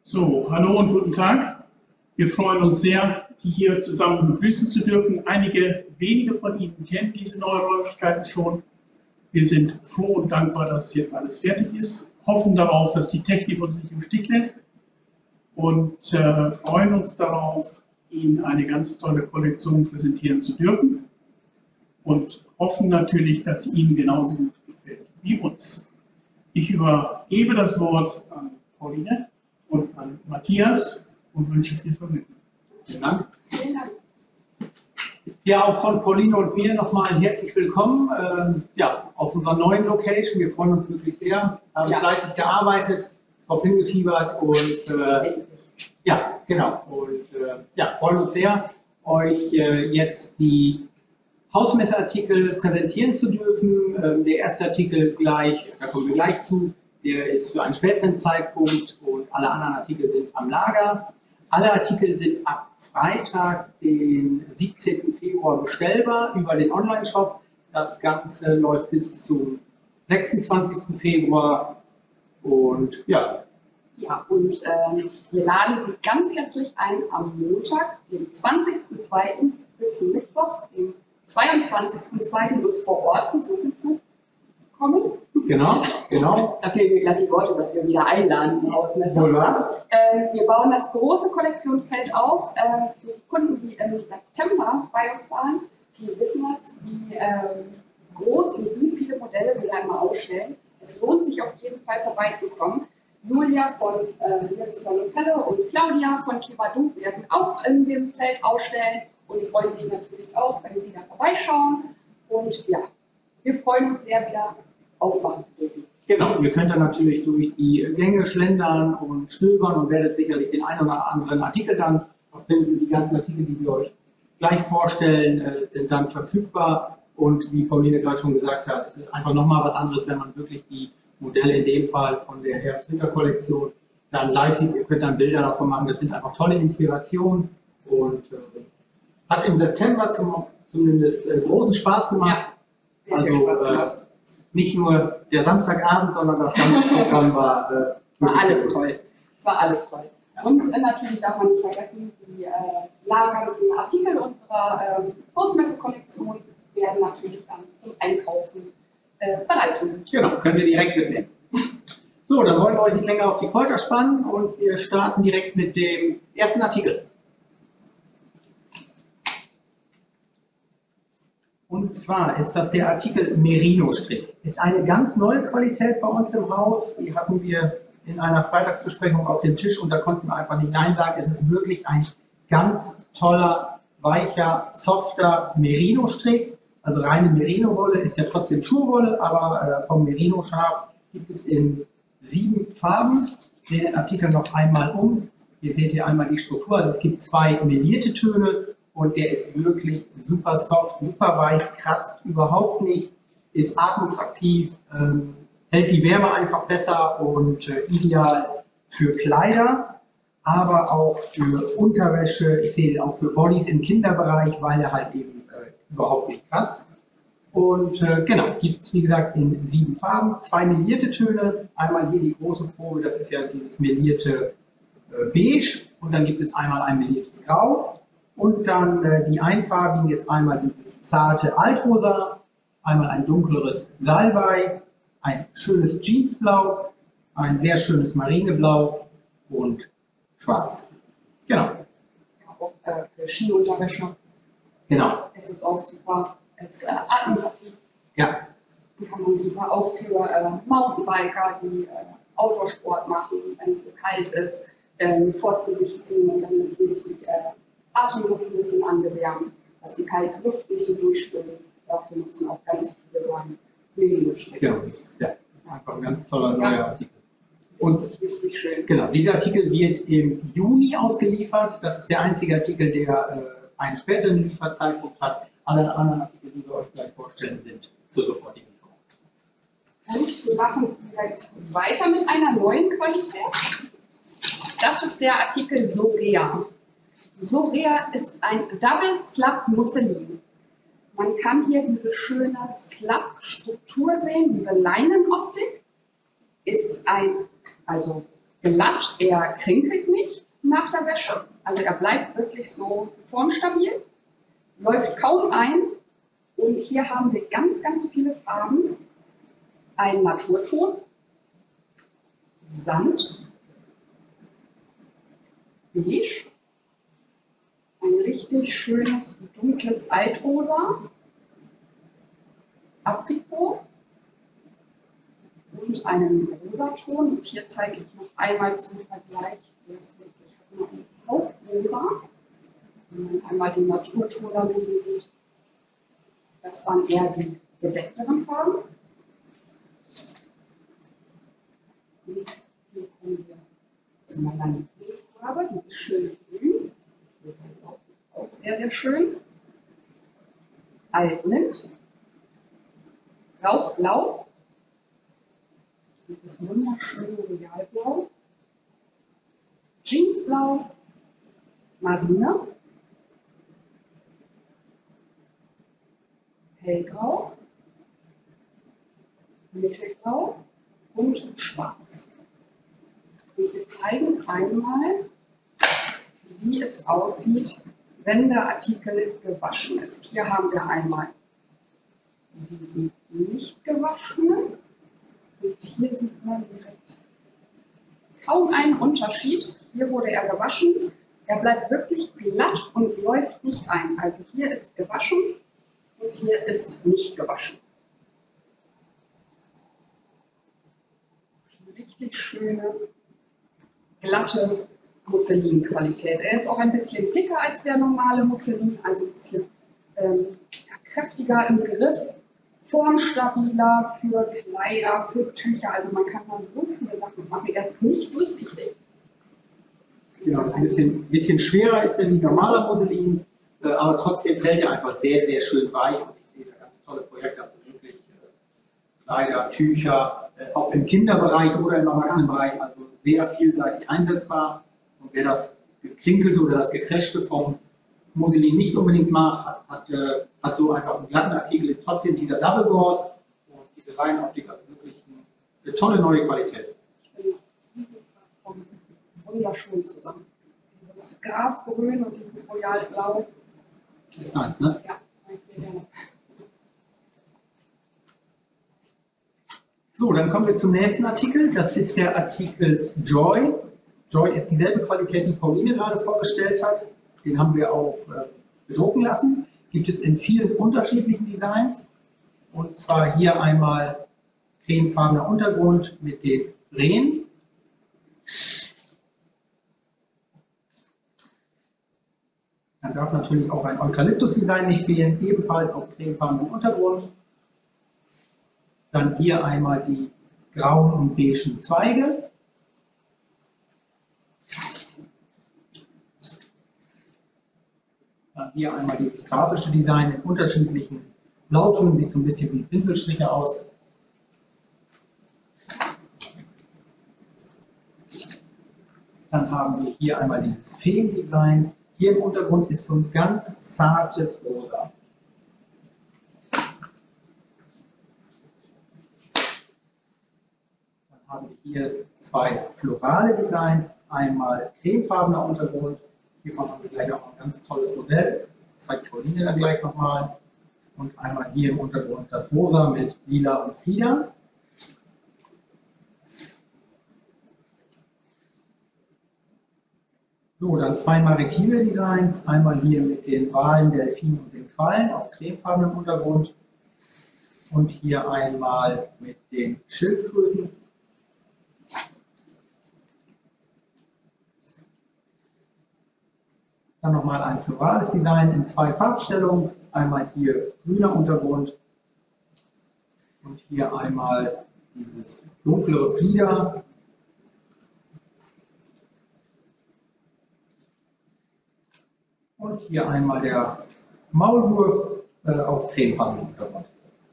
So, hallo und guten Tag. Wir freuen uns sehr, Sie hier zusammen begrüßen zu dürfen. Wenige von Ihnen kennen diese neuen Räumlichkeiten schon. Wir sind froh und dankbar, dass jetzt alles fertig ist, hoffen darauf, dass die Technik uns nicht im Stich lässt und freuen uns darauf, Ihnen eine ganz tolle Kollektion präsentieren zu dürfen und hoffen natürlich, dass sie Ihnen genauso gut gefällt wie uns. Ich übergebe das Wort an Pauline und an Matthias und wünsche viel Vergnügen. Vielen Dank. Vielen Dank. Ja, auch von Pauline und mir nochmal herzlich willkommen auf unserer neuen Location. Wir freuen uns wirklich sehr, haben fleißig gearbeitet, darauf hingefiebert und freuen uns sehr, euch jetzt die Hausmesserartikel präsentieren zu dürfen. Der erste Artikel gleich, da kommen wir gleich zu, der ist für einen späteren Zeitpunkt und alle anderen Artikel sind am Lager. Alle Artikel sind ab Freitag, den 17. Februar bestellbar über den Online-Shop. Das Ganze läuft bis zum 26. Februar und ja. Ja, und wir laden Sie ganz herzlich ein, am Montag, den 20.02. bis zum Mittwoch, dem 22.02. uns vor Ort besuchen zu kommen. Genau. Da fehlen mir gerade die Worte, dass wir wieder einladen zum Hausmesser. Wohl wahr? Wir bauen das große Kollektionszelt auf für die Kunden, die im September bei uns waren. Die wissen das, wie groß und wie viele Modelle wir da immer ausstellen. Es lohnt sich auf jeden Fall vorbeizukommen. Julia von Nilsson Pelle und Claudia von Kibadu werden auch in dem Zelt ausstellen und freuen sich natürlich auch, wenn Sie da vorbeischauen. Und ja, wir freuen uns sehr, wieder aufmachen zu dürfen. Genau, ihr könnt dann natürlich durch die Gänge schlendern und stöbern und werdet sicherlich den einen oder anderen Artikel dann finden. Die ganzen Artikel, die wir euch gleich vorstellen, sind dann verfügbar. Und wie Pauline gerade schon gesagt hat, es ist einfach nochmal was anderes, wenn man wirklich die Modelle in dem Fall von der Herbst-Winter-Kollektion dann live sieht. Ihr könnt dann Bilder davon machen. Das sind einfach tolle Inspirationen und hat im September zumindest großen Spaß gemacht. Ja, sehr Spaß gemacht. Nicht nur der Samstagabend, sondern das ganze Programm war alles toll. Es war alles toll. Und natürlich darf man nicht vergessen, die lagernden Artikel unserer Hausmesse-Kollektion werden natürlich dann zum Einkaufen bereitgestellt. Genau, könnt ihr direkt mitnehmen. So, dann wollen wir euch nicht länger auf die Folter spannen und wir starten direkt mit dem ersten Artikel. Und zwar ist das der Artikel Merino-Strick. Ist eine ganz neue Qualität bei uns im Haus. Die hatten wir in einer Freitagsbesprechung auf dem Tisch und da konnten wir einfach nicht Nein sagen. Es ist wirklich ein ganz toller, weicher, softer Merino-Strick. Also reine Merino-Wolle ist ja trotzdem Schuhwolle, aber vom Merino-Schaf gibt es in 7 Farben. Ich drehe den Artikel noch einmal um. Ihr seht hier einmal die Struktur. Also es gibt 2 melierte Töne. Und der ist wirklich super soft, super weich, kratzt überhaupt nicht, ist atmungsaktiv, hält die Wärme einfach besser und ideal für Kleider, aber auch für Unterwäsche. Ich sehe den auch für Bodies im Kinderbereich, weil er halt eben überhaupt nicht kratzt. Und genau, gibt es wie gesagt in 7 Farben, 2 melierte Töne. Einmal hier die große Probe, das ist ja dieses melierte Beige und dann gibt es einmal ein meliertes Grau. Und dann die einfarbigen ist einmal dieses zarte Altrosa, einmal ein dunkleres Salbei, ein schönes Jeansblau, ein sehr schönes Marineblau und schwarz. Genau. Ja, auch für Skiunterwäsche. Genau. Es ist auch super. Es ist atmungsaktiv. Ja. Kann man super auch für Mountainbiker, die Outdoor-Sport machen, wenn es so kalt ist, vors Gesicht ziehen und dann wird die Atemluft ein bisschen angewärmt, dass die kalte Luft nicht so durchströmt. Dafür nutzen auch ganz viele so einen Merino-Strick. Genau, das ist einfach ein ganz toller neuer Artikel. Und richtig schön. Genau, dieser Artikel wird im Juni ausgeliefert. Das ist der einzige Artikel, der einen späteren Lieferzeitpunkt hat. Alle anderen Artikel, die wir euch gleich vorstellen, sind zur sofortigen Lieferung. Und wir machen direkt weiter mit einer neuen Qualität. Das ist der Artikel Sorea. Sorea ist ein Double Slab Musselin. Man kann hier diese schöne Slab-Struktur sehen, diese Leinenoptik. Ist ein, also glatt, er krinkelt nicht nach der Wäsche. Also er bleibt wirklich so formstabil, läuft kaum ein. Und hier haben wir ganz, ganz viele Farben. Ein Naturton, Sand, Beige, ein richtig schönes dunkles Altrosa, Aprikot und einen Rosaton. Und hier zeige ich noch einmal zum Vergleich, der ist wirklich nur ein Hauch rosa. Wenn man einmal den Naturton daneben sieht, das waren eher die gedeckteren Farben. Und hier kommen wir zu meiner Lieblingsfarbe, dieses schöne Grün. Auch sehr, sehr schön. Altmint. Rauchblau. Dieses wunderschöne Royalblau. Jeansblau. Marine. Hellgrau. Mittelgrau. Und schwarz. Und wir zeigen einmal, wie es aussieht, wenn der Artikel gewaschen ist. Hier haben wir einmal diesen nicht gewaschenen und hier sieht man direkt kaum einen Unterschied. Hier wurde er gewaschen. Er bleibt wirklich glatt und läuft nicht ein. Also hier ist gewaschen und hier ist nicht gewaschen. Richtig schöne, glatte Musselinqualität. Er ist auch ein bisschen dicker als der normale Musselin, also ein bisschen kräftiger im Griff, formstabiler für Kleider, für Tücher. Also man kann da so viele Sachen machen. Er ist nicht durchsichtig. Genau, das ist ein bisschen schwerer als ein normaler Musselin, aber trotzdem fällt er einfach sehr, sehr schön weich. Und ich sehe da ganz tolle Projekte, also wirklich Kleider, Tücher, auch im Kinderbereich oder im Erwachsenenbereich, also sehr vielseitig einsetzbar. Und wer das gekrinkelte oder das gecrashte vom Musselin nicht unbedingt mag, hat so einfach einen glatten Artikel, ist trotzdem dieser Double Gauze und diese Leinenoptik, also wirklich eine tolle neue Qualität. Ich finde diese Farben wunderschön zusammen. Dieses Grasgrün und dieses Royalblau. Ist nice, ne? Ja, mag ich sehr gerne. So, dann kommen wir zum nächsten Artikel. Das ist der Artikel Joy. Joy ist dieselbe Qualität, die Pauline gerade vorgestellt hat. Den haben wir auch bedrucken lassen. Gibt es in vielen unterschiedlichen Designs. Und zwar hier einmal cremefarbener Untergrund mit den Rehen. Dann darf natürlich auch ein Eukalyptus-Design nicht fehlen, ebenfalls auf cremefarbenem Untergrund. Dann hier einmal die grauen und beigen Zweige. Dann hier einmal dieses grafische Design in unterschiedlichen Blautönen, sieht so ein bisschen wie Pinselstriche aus. Dann haben wir hier einmal dieses Feendesign. Hier im Untergrund ist so ein ganz zartes Rosa. Haben wir hier zwei florale Designs, einmal cremefarbener Untergrund, hiervon haben wir gleich auch ein ganz tolles Modell, das zeigt Pauline dann gleich nochmal, und einmal hier im Untergrund das Rosa mit Lila und Fieder. So, dann zwei maritime Designs, einmal hier mit den Walen, Delfinen und den Quallen auf cremefarbenem Untergrund und hier einmal mit den Schildkröten. Dann nochmal ein florales Design in zwei Farbstellungen. Einmal hier grüner Untergrund und hier einmal dieses dunklere Flieder. Und hier einmal der Maulwurf auf cremefarbenem Untergrund.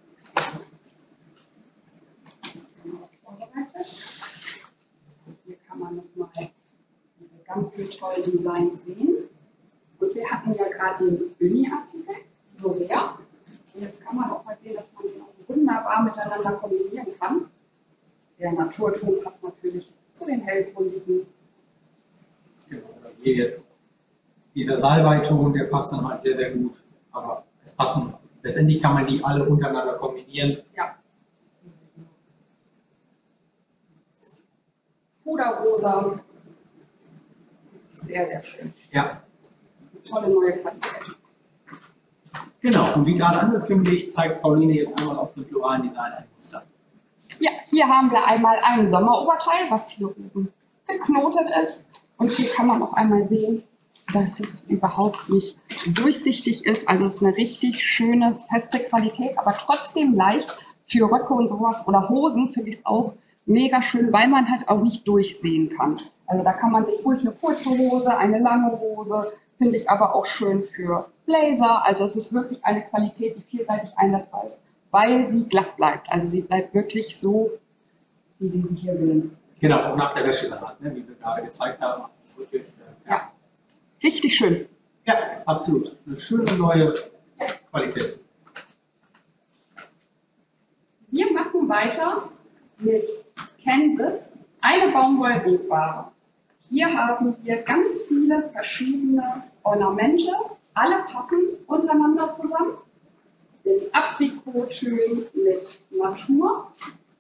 Hier kann man nochmal diese ganzen tollen Designs sehen. Und wir hatten ja gerade den Uni-Artikel, so leer. Und jetzt kann man auch mal sehen, dass man den auch wunderbar miteinander kombinieren kann. Der Naturton passt natürlich zu den hellgründigen. Genau, oder hier jetzt dieser Salbeiton, der passt dann halt sehr, sehr gut. Aber es passen, letztendlich kann man die alle untereinander kombinieren. Ja. Puderrosa. Sehr, sehr schön. Ja, Tolle neue Qualität. genau. Und wie gerade angekündigt, zeigt Pauline jetzt einmal auf dem floralen Design ein Muster. Ja, hier haben wir einmal ein Sommeroberteil, was hier oben geknotet ist. Und hier kann man auch einmal sehen, dass es überhaupt nicht durchsichtig ist. Also es ist eine richtig schöne, feste Qualität, aber trotzdem leicht für Röcke und sowas oder Hosen finde ich es auch mega schön, weil man halt auch nicht durchsehen kann. Also da kann man sich ruhig eine kurze Hose, eine lange Hose, finde ich aber auch schön für Blazer. Also es ist wirklich eine Qualität, die vielseitig einsetzbar ist, weil sie glatt bleibt. Also sie bleibt wirklich so, wie Sie sie hier sehen. Genau, auch nach der Wäsche dann halt, ne, wie wir gerade gezeigt haben. Das ist wirklich, Ja, richtig schön. ja, absolut. Eine schöne neue Qualität. Wir machen weiter mit Kansas, eine Baumwollwebware. Hier haben wir ganz viele verschiedene Ornamente, alle passen untereinander zusammen. In Aprikottönen mit Natur.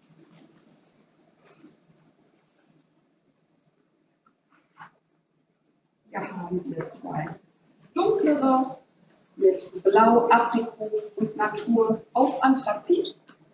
Hier haben wir zwei dunklere mit Blau, Aprikot und Natur auf Anthrazit.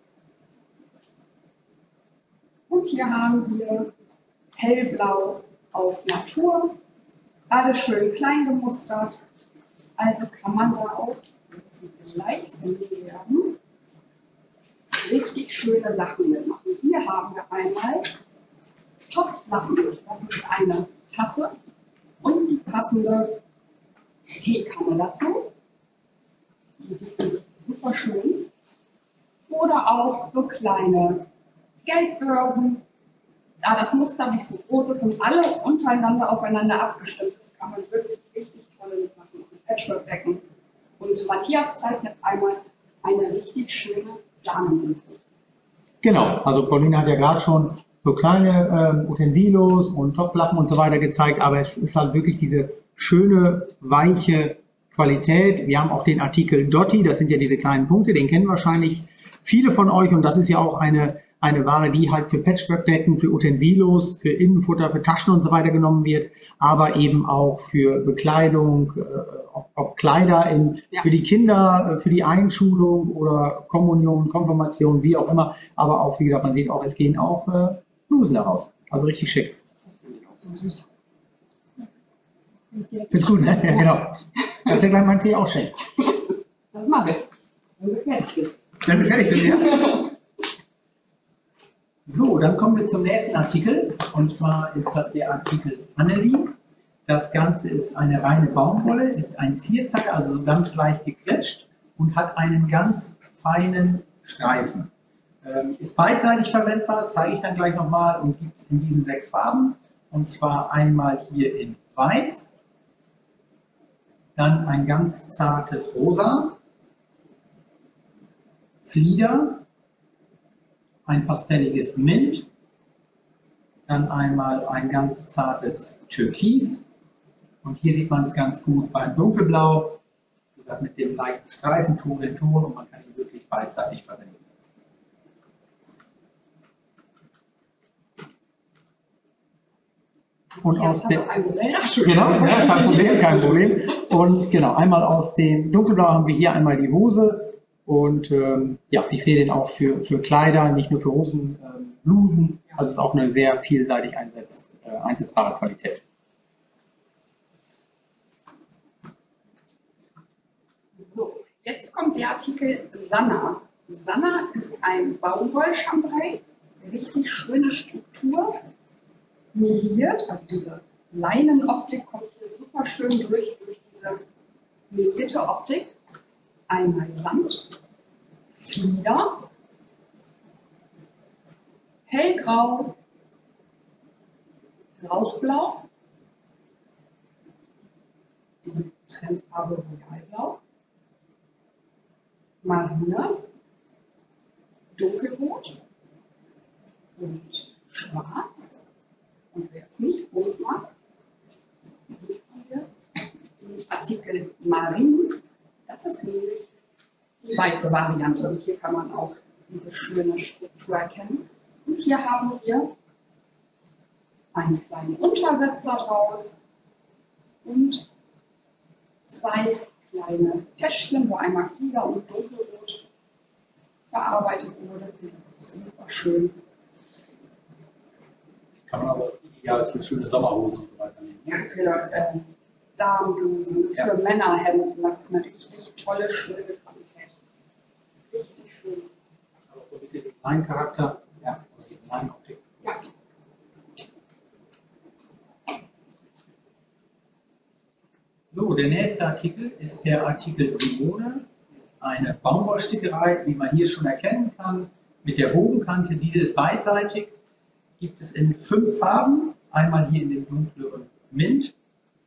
Und hier haben wir hellblau auf Natur, alles schön klein gemustert. Also kann man da auch, wenn Sie gleich sehen werden, richtig schöne Sachen mitmachen. Hier haben wir einmal Topflappen, das ist eine Tasse und die passende Teekanne dazu. Die finde ich super schön. Oder auch so kleine Geldbörsen. Da das Muster nicht so groß ist und alle untereinander aufeinander abgestimmt ist, kann man wirklich richtig tolle Sachen machen. Patchwork-Decken. Und Matthias zeigt jetzt einmal eine richtig schöne Damenmütze. Genau, also Pauline hat ja gerade schon so kleine Utensilos und Topflappen und so weiter gezeigt, aber es ist halt wirklich diese schöne, weiche Qualität. Wir haben auch den Artikel Dotti, das sind ja diese kleinen Punkte, den kennen wahrscheinlich viele von euch und das ist ja auch eine Ware, die halt für Patchwork-Decken, für Utensilos, für Innenfutter, für Taschen und so weiter genommen wird, aber eben auch für Bekleidung, ob Kleider für die Kinder, für die Einschulung oder Kommunion, Konfirmation, wie auch immer. Aber auch, wie gesagt, man sieht auch, es gehen auch Blusen daraus. Also richtig schick. Das finde ich auch so süß. Find's gut, ne? Ja, genau. Kannst du gleich meinen Tee auch schenken. Das mache ich. Wenn wir fertig sind. Wenn wir fertig sind, ja. So, dann kommen wir zum nächsten Artikel. Und zwar ist das der Artikel Annelie. Das Ganze ist eine reine Baumwolle, ist ein Seersucker, also so ganz leicht gequetscht und hat einen ganz feinen Streifen. Ist beidseitig verwendbar, zeige ich dann gleich nochmal und gibt es in diesen 6 Farben. Und zwar einmal hier in Weiß, dann ein ganz zartes Rosa, Flieder, ein pastelliges Mint, dann einmal ein ganz zartes Türkis und hier sieht man es ganz gut beim Dunkelblau, wie gesagt, mit dem leichten Streifenton in Ton und man kann ihn wirklich beidseitig verwenden. Und aus dem, genau, ja, kein Problem. Und genau, einmal aus dem Dunkelblau haben wir hier einmal die Hose. Und ja, ich sehe den auch für Kleider, nicht nur für Hosen, Blusen. Also es ist auch eine sehr vielseitig einsetzbare Qualität. So, jetzt kommt der Artikel Sanna. Sanna ist ein Baumwollchambray, richtig schöne Struktur, meliert, also diese Leinenoptik kommt hier super schön durch diese melierte Optik. Einmal Samt, Flieder, hellgrau, rauchblau, die Trendfarbe Royalblau, Marine, dunkelrot und schwarz es nicht bunt mag. Hier haben wir den Artikel Marin. Das ist nämlich die weiße Variante. Und hier kann man auch diese schöne Struktur erkennen. Und hier haben wir einen kleinen Untersetzer draus und zwei kleine Täschchen, wo einmal Flieder und Dunkelrot verarbeitet wurde. Das ist super schön. Kann man aber ideal für schöne Sommerhosen und so weiter nehmen. Ja, für Damenblusen, für Ja. Männerhemden. Das ist eine richtig tolle, schöne Qualität. Richtig schön. Aber so ein bisschen Design-Charakter, ja, oder Design-Optik. Ja. So, der nächste Artikel ist der Artikel Simone. Ist eine Baumwollstickerei, wie man hier schon erkennen kann, mit der Bogenkante. Diese ist beidseitig. Gibt es in 5 Farben. Einmal hier in dem dunkleren Mint.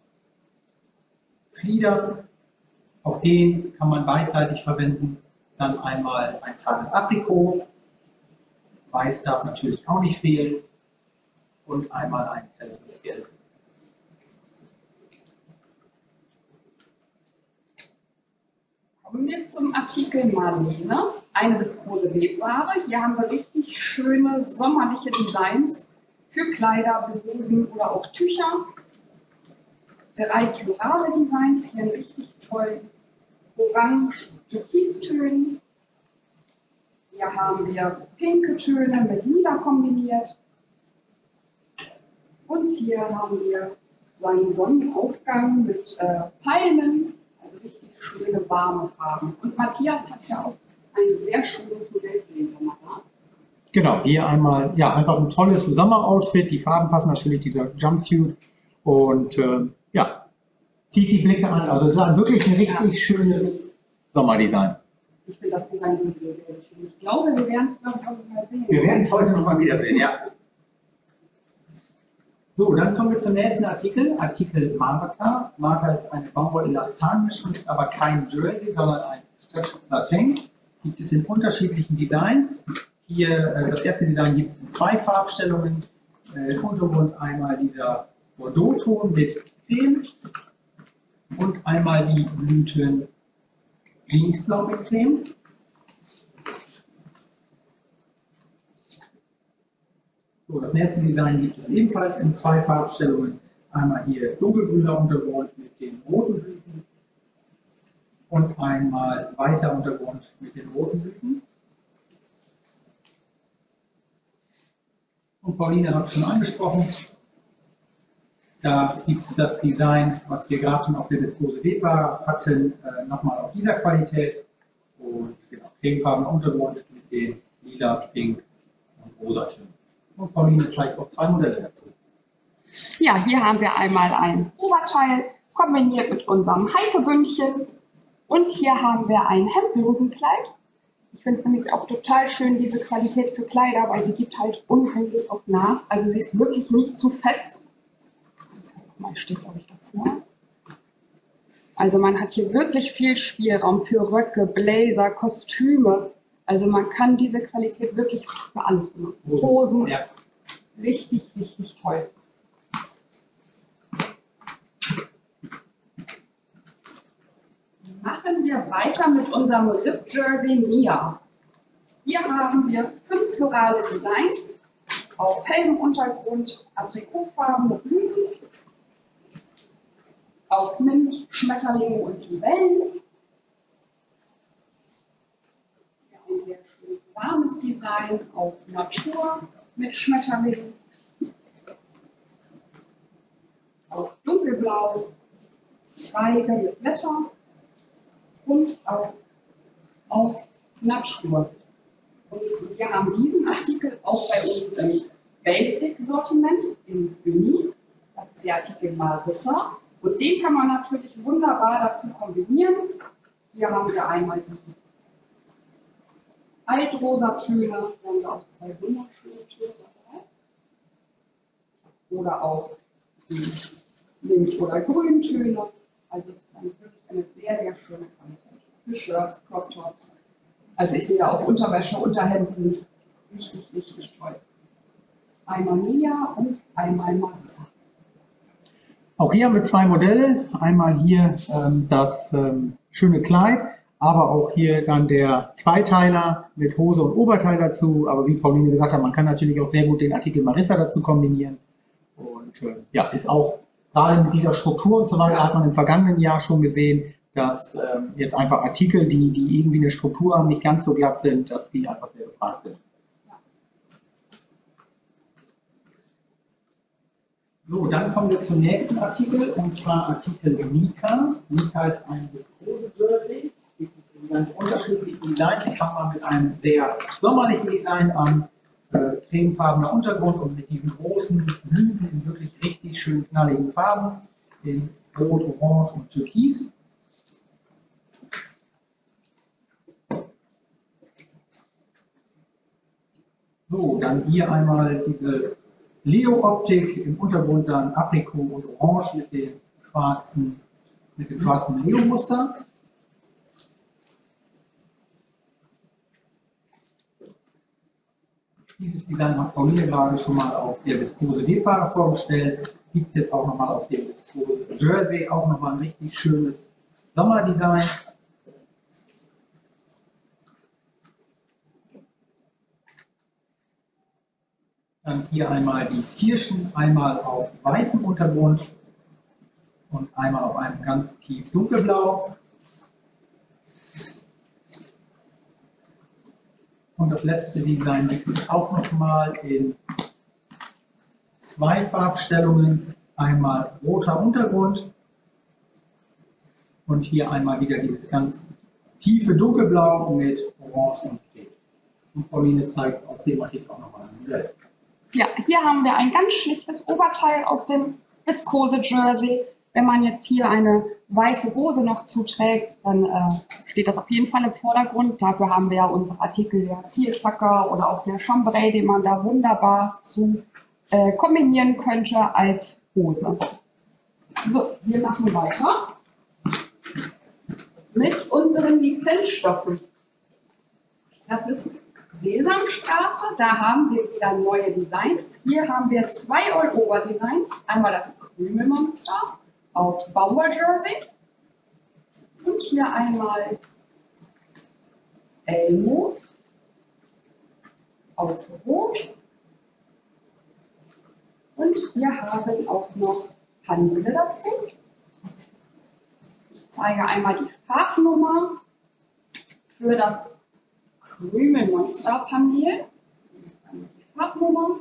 Flieder, auch den kann man beidseitig verwenden. Dann einmal ein zartes Aprikot. Weiß darf natürlich auch nicht fehlen. Und einmal ein helleres Gelb. Kommen wir zum Artikel Marlene, eine viskose Webware. Hier haben wir richtig schöne sommerliche Designs für Kleider, Blusen oder auch Tücher. 3 florale Designs, hier in richtig tollen Orange-Türkistönen. Hier haben wir pinke Töne mit lila kombiniert. Und hier haben wir so einen Sonnenaufgang mit Palmen, also richtig schöne warme Farben. Und Matthias hat ja auch ein sehr schönes Modell für den Sommer da. Genau, hier einmal, ja, einfach ein tolles Sommeroutfit. Die Farben passen natürlich, dieser Jumpsuit. Und ja, zieht die Blicke an. Also es ist wirklich ein richtig schönes Sommerdesign. Ich finde das Design sowieso sehr, sehr schön. Ich glaube, wir werden es, glaube ich, auch noch mal sehen. Wir werden es heute nochmal wiedersehen, ja. So, dann kommen wir zum nächsten Artikel. Artikel Marta. Marta ist eine Baumwoll-Elastan-Mischung, ist aber kein Jersey, sondern ein Stretch-Satin. Gibt es in unterschiedlichen Designs. Hier, das erste Design gibt es in 2 Farbstellungen. Untergrund einmal dieser Bordeaux-Ton mit Creme und einmal die Blüten Jeansblau mit Creme. So, das nächste Design gibt es ebenfalls in 2 Farbstellungen. Einmal hier dunkelgrüner Untergrund mit den roten Blüten und einmal weißer Untergrund mit den roten Blüten. Und Pauline hat es schon angesprochen. Da gibt es das Design, was wir gerade schon auf der viskose Webware hatten, nochmal auf dieser Qualität. Und genau, cremefarbener Untergrund mit den lila, pink und rosa Tönen. Und Pauline zeigt auch 2 Modelle dazu. Ja, hier haben wir einmal ein Oberteil kombiniert mit unserem Heike-Bündchen. Und hier haben wir ein Hemdblusenkleid. Ich finde es nämlich auch total schön, diese Qualität für Kleider, weil sie gibt halt unheimlich oft nach. Also sie ist wirklich nicht zu fest. Mal steht, glaube ich, davor. Also man hat hier wirklich viel Spielraum für Röcke, Blazer, Kostüme. Also man kann diese Qualität wirklich für alles benutzen. Hosen, Ja. richtig, richtig toll. Machen wir weiter mit unserem Rip Jersey Mia. Hier haben wir 5 florale Designs auf hellem Untergrund, aprikotfarbene Blüten, auf Mint, Schmetterlinge und Libellen. Ja, ein sehr schönes warmes Design auf Natur mit Schmetterlingen, auf dunkelblau, Zweige mit Blättern und auch auf Natur. Und wir haben diesen Artikel auch bei uns im Basic-Sortiment in Uni. Das ist der Artikel Marissa. Und den kann man natürlich wunderbar dazu kombinieren. Hier haben wir einmal die Altrosa-Töne. Wir haben da auch 2 wunderschöne Töne dabei. Oder auch die Mint- oder Grüntöne. Also es ist wirklich eine sehr, sehr schöne Qualität. Für Shirts, Crop Tops. Also ich sehe da auch Unterwäsche, Unterhemden. Richtig, richtig toll. einmal Mia und einmal Marisa. Auch hier haben wir zwei Modelle. Einmal hier das schöne Kleid, aber auch hier dann der Zweiteiler mit Hose und Oberteil dazu. Aber wie Pauline gesagt hat, man kann natürlich auch sehr gut den Artikel Marisa dazu kombinieren. Und ja, ist auch gerade mit dieser Struktur und so weiter, hat man im vergangenen Jahr schon gesehen, dass jetzt einfach Artikel, die irgendwie eine Struktur haben, nicht ganz so glatt sind, dass die einfach sehr gefragt sind. So, dann kommen wir zum nächsten Artikel, und zwar Artikel Mika. Mika ist ein Viskose-Jersey. Gibt es in ganz unterschiedlichen Designs. Ich fange mal mit einem sehr sommerlichen Design an. Cremefarbener Untergrund und mit diesen großen Blüten in wirklich richtig schön knalligen Farben. In Rot, Orange und Türkis. So, dann hier einmal diese Leo-Optik, im Untergrund dann Aprikot und Orange mit dem schwarzen Leo-Muster. Dieses Design hat Pauline gerade schon mal auf der Viskose Webware vorgestellt. Gibt es jetzt auch nochmal auf dem Viskose Jersey, auch nochmal ein richtig schönes Sommerdesign. Dann hier einmal die Kirschen, einmal auf weißem Untergrund und einmal auf einem ganz tief dunkelblau. Und das letzte Design gibt es auch nochmal in zwei Farbstellungen. Einmal roter Untergrund und hier einmal wieder dieses ganz tiefe Dunkelblau mit Orange und Creme. Und Pauline zeigt aus dem Artikel auch nochmal ein Modell. Ja, hier haben wir ein ganz schlichtes Oberteil aus dem Viskose-Jersey. Wenn man jetzt hier eine weiße Hose noch zuträgt, dann steht das auf jeden Fall im Vordergrund. Dafür haben wir ja unsere Artikel, der Seersucker oder auch der Chambray, den man da wunderbar zu kombinieren könnte als Hose. So, wir machen weiter mit unseren Lizenzstoffen. Das ist Sesamstraße, da haben wir wieder neue Designs. Hier haben wir zwei All-Over-Designs. Einmal das Krümelmonster auf Baumwoll-Jersey und hier einmal Elmo auf Rot. Und wir haben auch noch Paneele dazu. Ich zeige einmal die Farbnummer für das Krümelmonster-Panel. Das ist einmal die Farbnummer.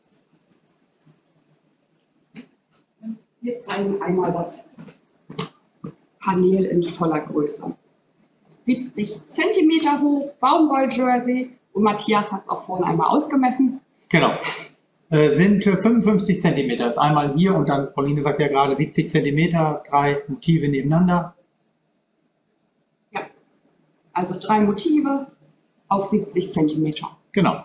Und wir zeigen einmal das Panel in voller Größe. 70 cm hoch, Baumwoll-Jersey. Und Matthias hat es auch vorhin einmal ausgemessen. Genau. Sind 55 cm. Das ist einmal hier und dann, Pauline sagt ja gerade 70 cm, drei Motive nebeneinander. Ja, also 3 Motive auf 70 cm. Genau.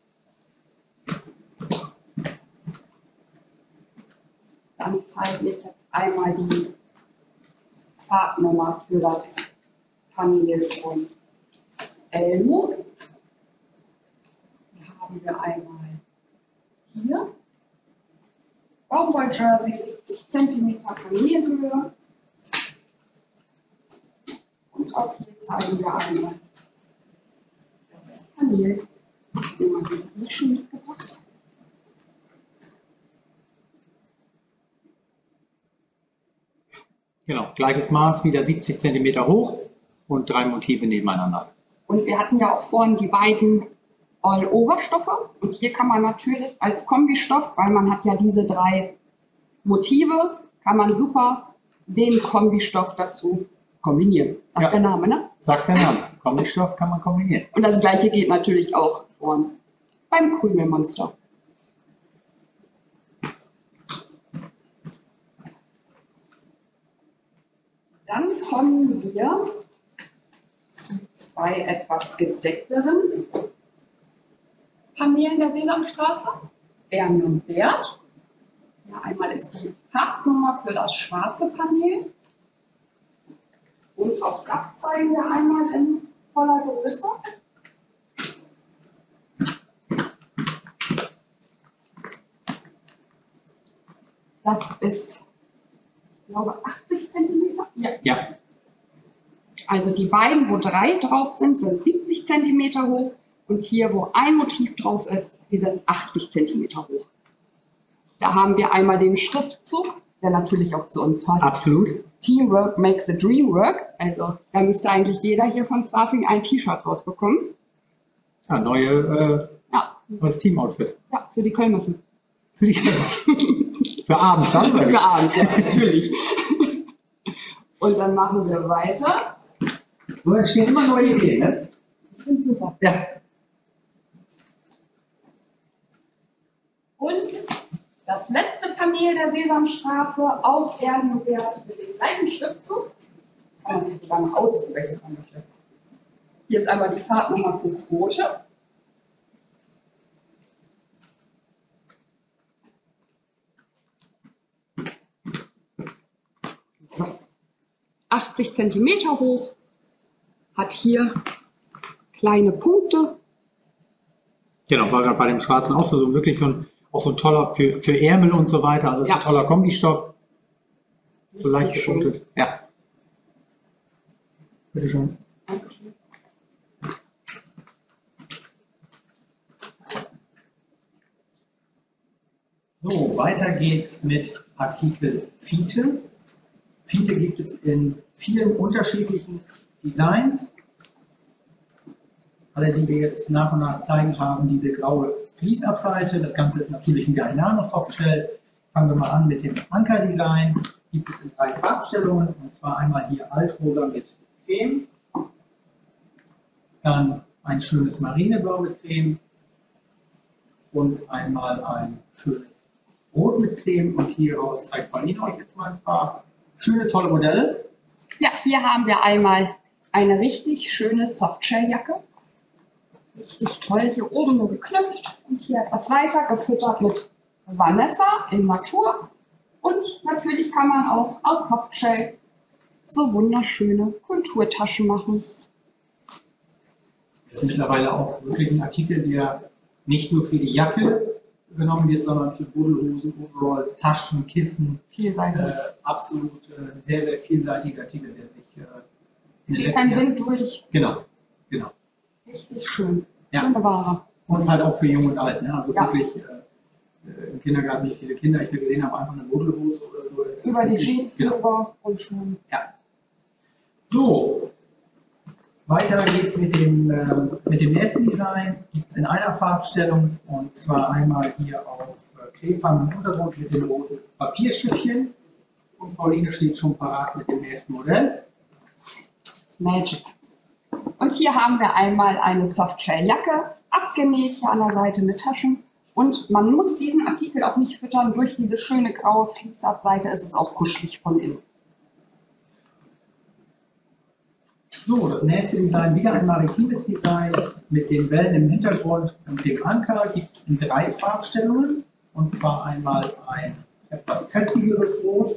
Dann zeige ich jetzt einmal die Farbnummer für das Panel von Elmo. Hier haben wir einmal hier Baumwoll-Jersey, 70 cm Panelhöhe. Und auch hier zeigen wir einmal das Panel. Den haben wir hier schon mitgebracht. Genau, gleiches Maß, wieder 70 cm hoch und 3 Motive nebeneinander. Und wir hatten ja auch vorhin die beiden All-Over-Stoffe. Und hier kann man natürlich als Kombistoff, weil man hat ja diese 3 Motive, kann man super den Kombistoff dazu kombinieren. Sagt ja, der Name, ne? Sagt der Name. Kombistoff kann man kombinieren. Und das gleiche geht natürlich auch beim Krümelmonster. Dann kommen wir zu 2 etwas gedeckteren Paneelen der Sesamstraße. Bernie und Bert. Ja, einmal ist die Farbnummer für das schwarze Panel. Und auch das zeigen wir einmal in voller Größe. Das ist, ich glaube, 80 cm. Ja. Ja. Also die beiden, wo 3 drauf sind, sind 70 cm hoch. Und hier, wo ein Motiv drauf ist, die sind 80 cm hoch. Da haben wir einmal den Schriftzug, der natürlich auch zu uns passt. Absolut. Teamwork makes the dream work. Also da müsste eigentlich jeder hier von Swarfing ein T-Shirt rausbekommen. Ja, neues Team-Outfit. Ja, für die Kölnmesse. Für die Für abends dann? Für abends, ja, natürlich. Und dann machen wir weiter. So entstehen immer neue Ideen, ne? Ich finde super. Ja. Und das letzte Panel der Sesamstraße, auch Erdenwert mit dem gleichen Schriftzug. Kann man sich sogar noch aussuchen, welches man möchte. Hier ist einmal die Farbnummer fürs Rote. So. 80 cm hoch, hat hier kleine Punkte. Genau, war gerade bei dem Schwarzen auch so wirklich auch so ein toller für Ärmel und so weiter. Also das ist ein toller Kombistoff. So leicht geschultet. Ja. Bitte schön. Dankeschön. So, weiter geht's mit Artikel Fiete. Fiete gibt es in vielen unterschiedlichen Designs. Alle, die wir jetzt nach und nach zeigen, haben diese graue Fließabseite. Das Ganze ist natürlich wieder ein Nano-Softshell. Fangen wir mal an mit dem Anker-Design. Gibt es in 3 Farbstellungen, und zwar einmal hier Altrosa mit Creme, dann ein schönes Marineblau mit Creme und einmal ein schönes Rot mit Creme. Und hieraus zeigt Pauline euch jetzt mal ein paar schöne, tolle Modelle. Ja, hier haben wir einmal eine richtig schöne Softshelljacke. Richtig toll, hier oben nur geknüpft und hier etwas weiter, gefüttert mit Vanessa in Natur. Und natürlich kann man auch aus Softshell so wunderschöne Kulturtaschen machen. Das ist mittlerweile auch wirklich ein Artikel, der nicht nur für die Jacke genommen wird, sondern für Buddelhosen, Overalls, Taschen, Kissen. Vielseitig. Absolut sehr, sehr vielseitiger Artikel, der sich Es geht kein Wind durch. Genau. Richtig schön. Ja. Schöne Ware. Und halt auch für Jung und Alt. Ne? Also Ja. wirklich im Kindergarten nicht viele Kinder, ich da gesehen habe, einfach eine Buddelhose oder so. Das ist Über die wirklich- Jeans Genau. drüber und schon. Ja. So, weiter geht's mit dem nächsten Design. Gibt es in einer Farbstellung, und zwar einmal hier auf cremefarbenem Untergrund mit dem roten Papierschiffchen. Und Pauline steht schon parat mit dem nächsten Modell. Magic. Und hier haben wir einmal eine Softshell-Jacke, abgenäht hier an der Seite mit Taschen. Und man muss diesen Artikel auch nicht füttern. Durch diese schöne graue Fließabseite ist es auch kuschelig von innen. So, das nächste Design, wieder ein maritimes Design mit den Wellen im Hintergrund und dem Anker. Gibt es in 3 Farbstellungen. Und zwar einmal ein etwas kräftigeres Rot,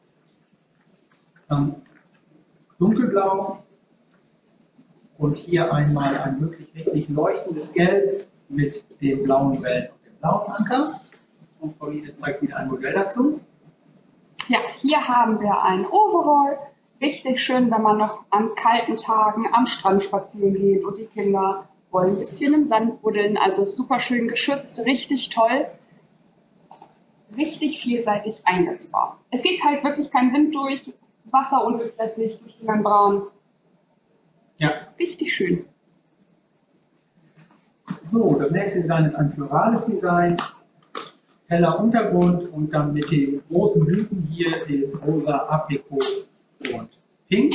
dann dunkelblau und hier einmal ein wirklich richtig leuchtendes Gelb mit den blauen Wellen und dem blauen Anker. Und Pauline zeigt wieder ein Modell dazu. Ja, hier haben wir ein Overall. Richtig schön, wenn man noch an kalten Tagen am Strand spazieren geht und die Kinder wollen ein bisschen im Sand buddeln. Also ist super schön geschützt, richtig toll. Richtig vielseitig einsetzbar. Es geht halt wirklich kein Wind durch, Wasser undurchlässig durch die Membran. Ja. Richtig schön. So, das nächste Design ist ein florales Design. Heller Untergrund und dann mit den großen Blüten hier, den rosa, Aprikot und Pink.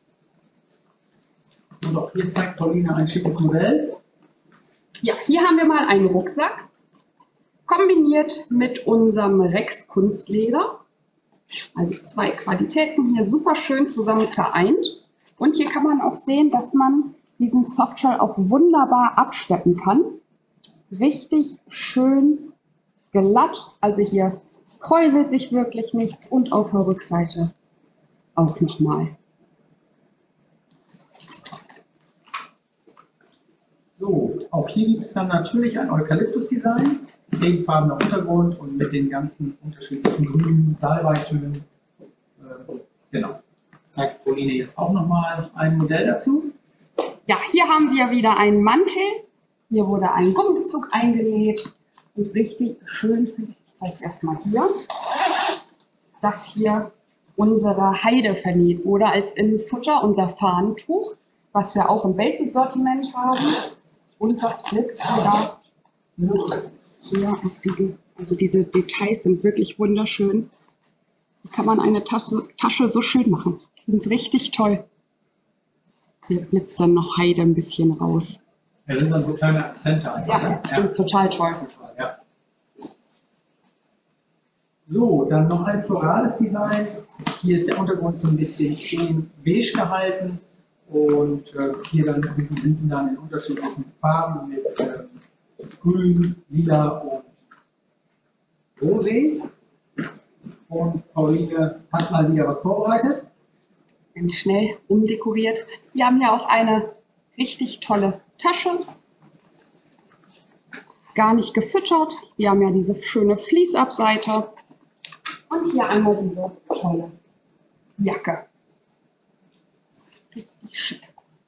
Und auch hier zeigt Pauline ein schickes Modell. Ja, hier haben wir mal einen Rucksack, kombiniert mit unserem Rex Kunstleder. Also 2 Qualitäten hier super schön zusammen vereint. Und hier kann man auch sehen, dass man diesen Softshell auch wunderbar absteppen kann. Richtig schön glatt, also hier kräuselt sich wirklich nichts und auf der Rückseite auch nochmal. So, Auch hier gibt es dann natürlich ein Eukalyptus-Design, cremefarbener Untergrund und mit den ganzen unterschiedlichen grünen Salbeitönen. Genau. Zeigt Pauline jetzt auch nochmal ein Modell dazu. Ja, hier haben wir wieder einen Mantel. Hier wurde ein Gummizug eingenäht. Und richtig schön finde ich, ich zeige es erstmal hier, dass hier unsere Heide vernäht wurde als Innenfutter, unser Fahnentuch, was wir auch im Basic-Sortiment haben. Und das blitzt wieder hier aus diesen, also diese Details sind wirklich wunderschön. Wie kann man eine Tasche so schön machen? Ich finde es richtig toll. Hier blitzt dann noch Heide ein bisschen raus. Ja, das sind dann so kleine Akzente einfach. Ja, ich finde es total toll. Ja. So, dann noch ein florales Design. Hier ist der Untergrund so ein bisschen schön beige gehalten und hier dann sind die Blüten dann in unterschiedlichen Farben mit grün, lila und rosé. Und Pauline hat mal wieder was vorbereitet. Ganz schnell umdekoriert. Wir haben ja auch eine richtig tolle Tasche. Gar nicht gefüttert. Wir haben ja diese schöne Fließabseite. Und hier einmal diese tolle Jacke. Richtig schick.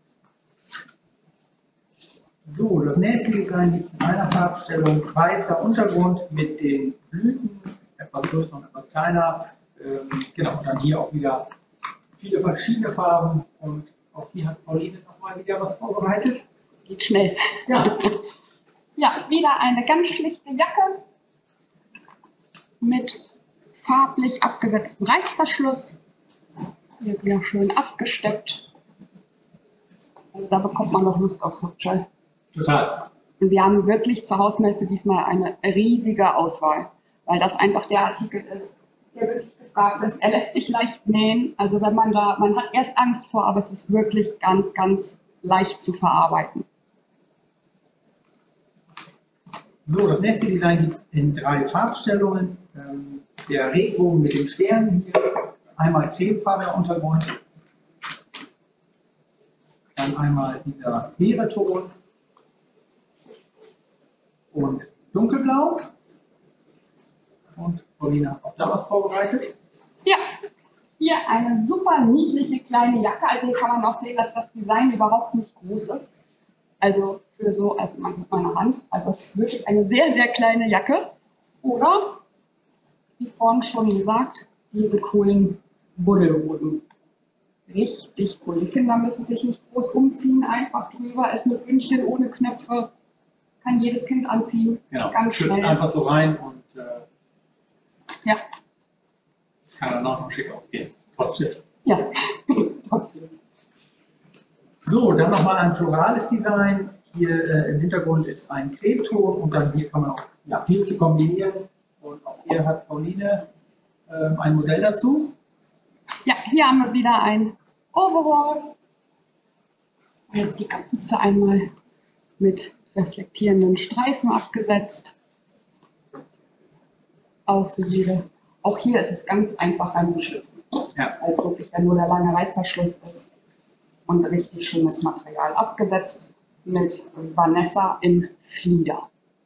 So, das nächste Design liegt in einer Farbstellung. Weißer Untergrund mit den Blüten, etwas größer und etwas kleiner. Genau, und dann hier auch wieder viele verschiedene Farben. Und auch hier hat Pauline nochmal wieder was vorbereitet. Geht schnell. Ja. Ja, wieder eine ganz schlichte Jacke mit farblich abgesetztem Reißverschluss. Hier wieder schön abgesteppt. Also da bekommt man noch Lust auf Softshell. Total. Und wir haben wirklich zur Hausmesse diesmal eine riesige Auswahl, weil das einfach der Artikel ist, der wirklich gefragt ist. Er lässt sich leicht nähen. Also wenn man hat erst Angst vor, aber es ist wirklich ganz, ganz leicht zu verarbeiten. So, das nächste Design gibt es in 3 Farbstellungen. Der Regenbogen mit den Sternen hier. Einmal cremefarbener Untergrund. Dann einmal dieser Beereton. Und dunkelblau. Und Pauline hat auch da was vorbereitet. Ja, hier eine super niedliche kleine Jacke. Also hier kann man auch sehen, dass das Design überhaupt nicht groß ist. Also für so, also man sieht meine Hand. Also es ist wirklich eine sehr, sehr kleine Jacke. Oder, wie vorhin schon gesagt, diese coolen Buddelhosen. Richtig cool. Die Kinder müssen sich nicht groß umziehen, einfach drüber. Ist mit Bündchen ohne Knöpfe. Kann jedes Kind anziehen. Genau, ganz schlüpft schnell. einfach so rein und Ja. kann danach noch schick ausgehen. Trotzdem. Ja, trotzdem. So, dann nochmal ein florales Design. Hier im Hintergrund ist ein Creme-Ton und dann hier kann man auch viel zu kombinieren. Und auch hier hat Pauline ein Modell dazu. Ja, hier haben wir wieder ein Overall. Hier ist die Kapuze einmal mit reflektierenden Streifen abgesetzt. Auch für jede. Auch hier ist es ganz einfach reinzuschlüpfen. Ja. Weil es wirklich ja nur der lange Reißverschluss ist. Und richtig schönes Material abgesetzt mit Vanessa in Flieder.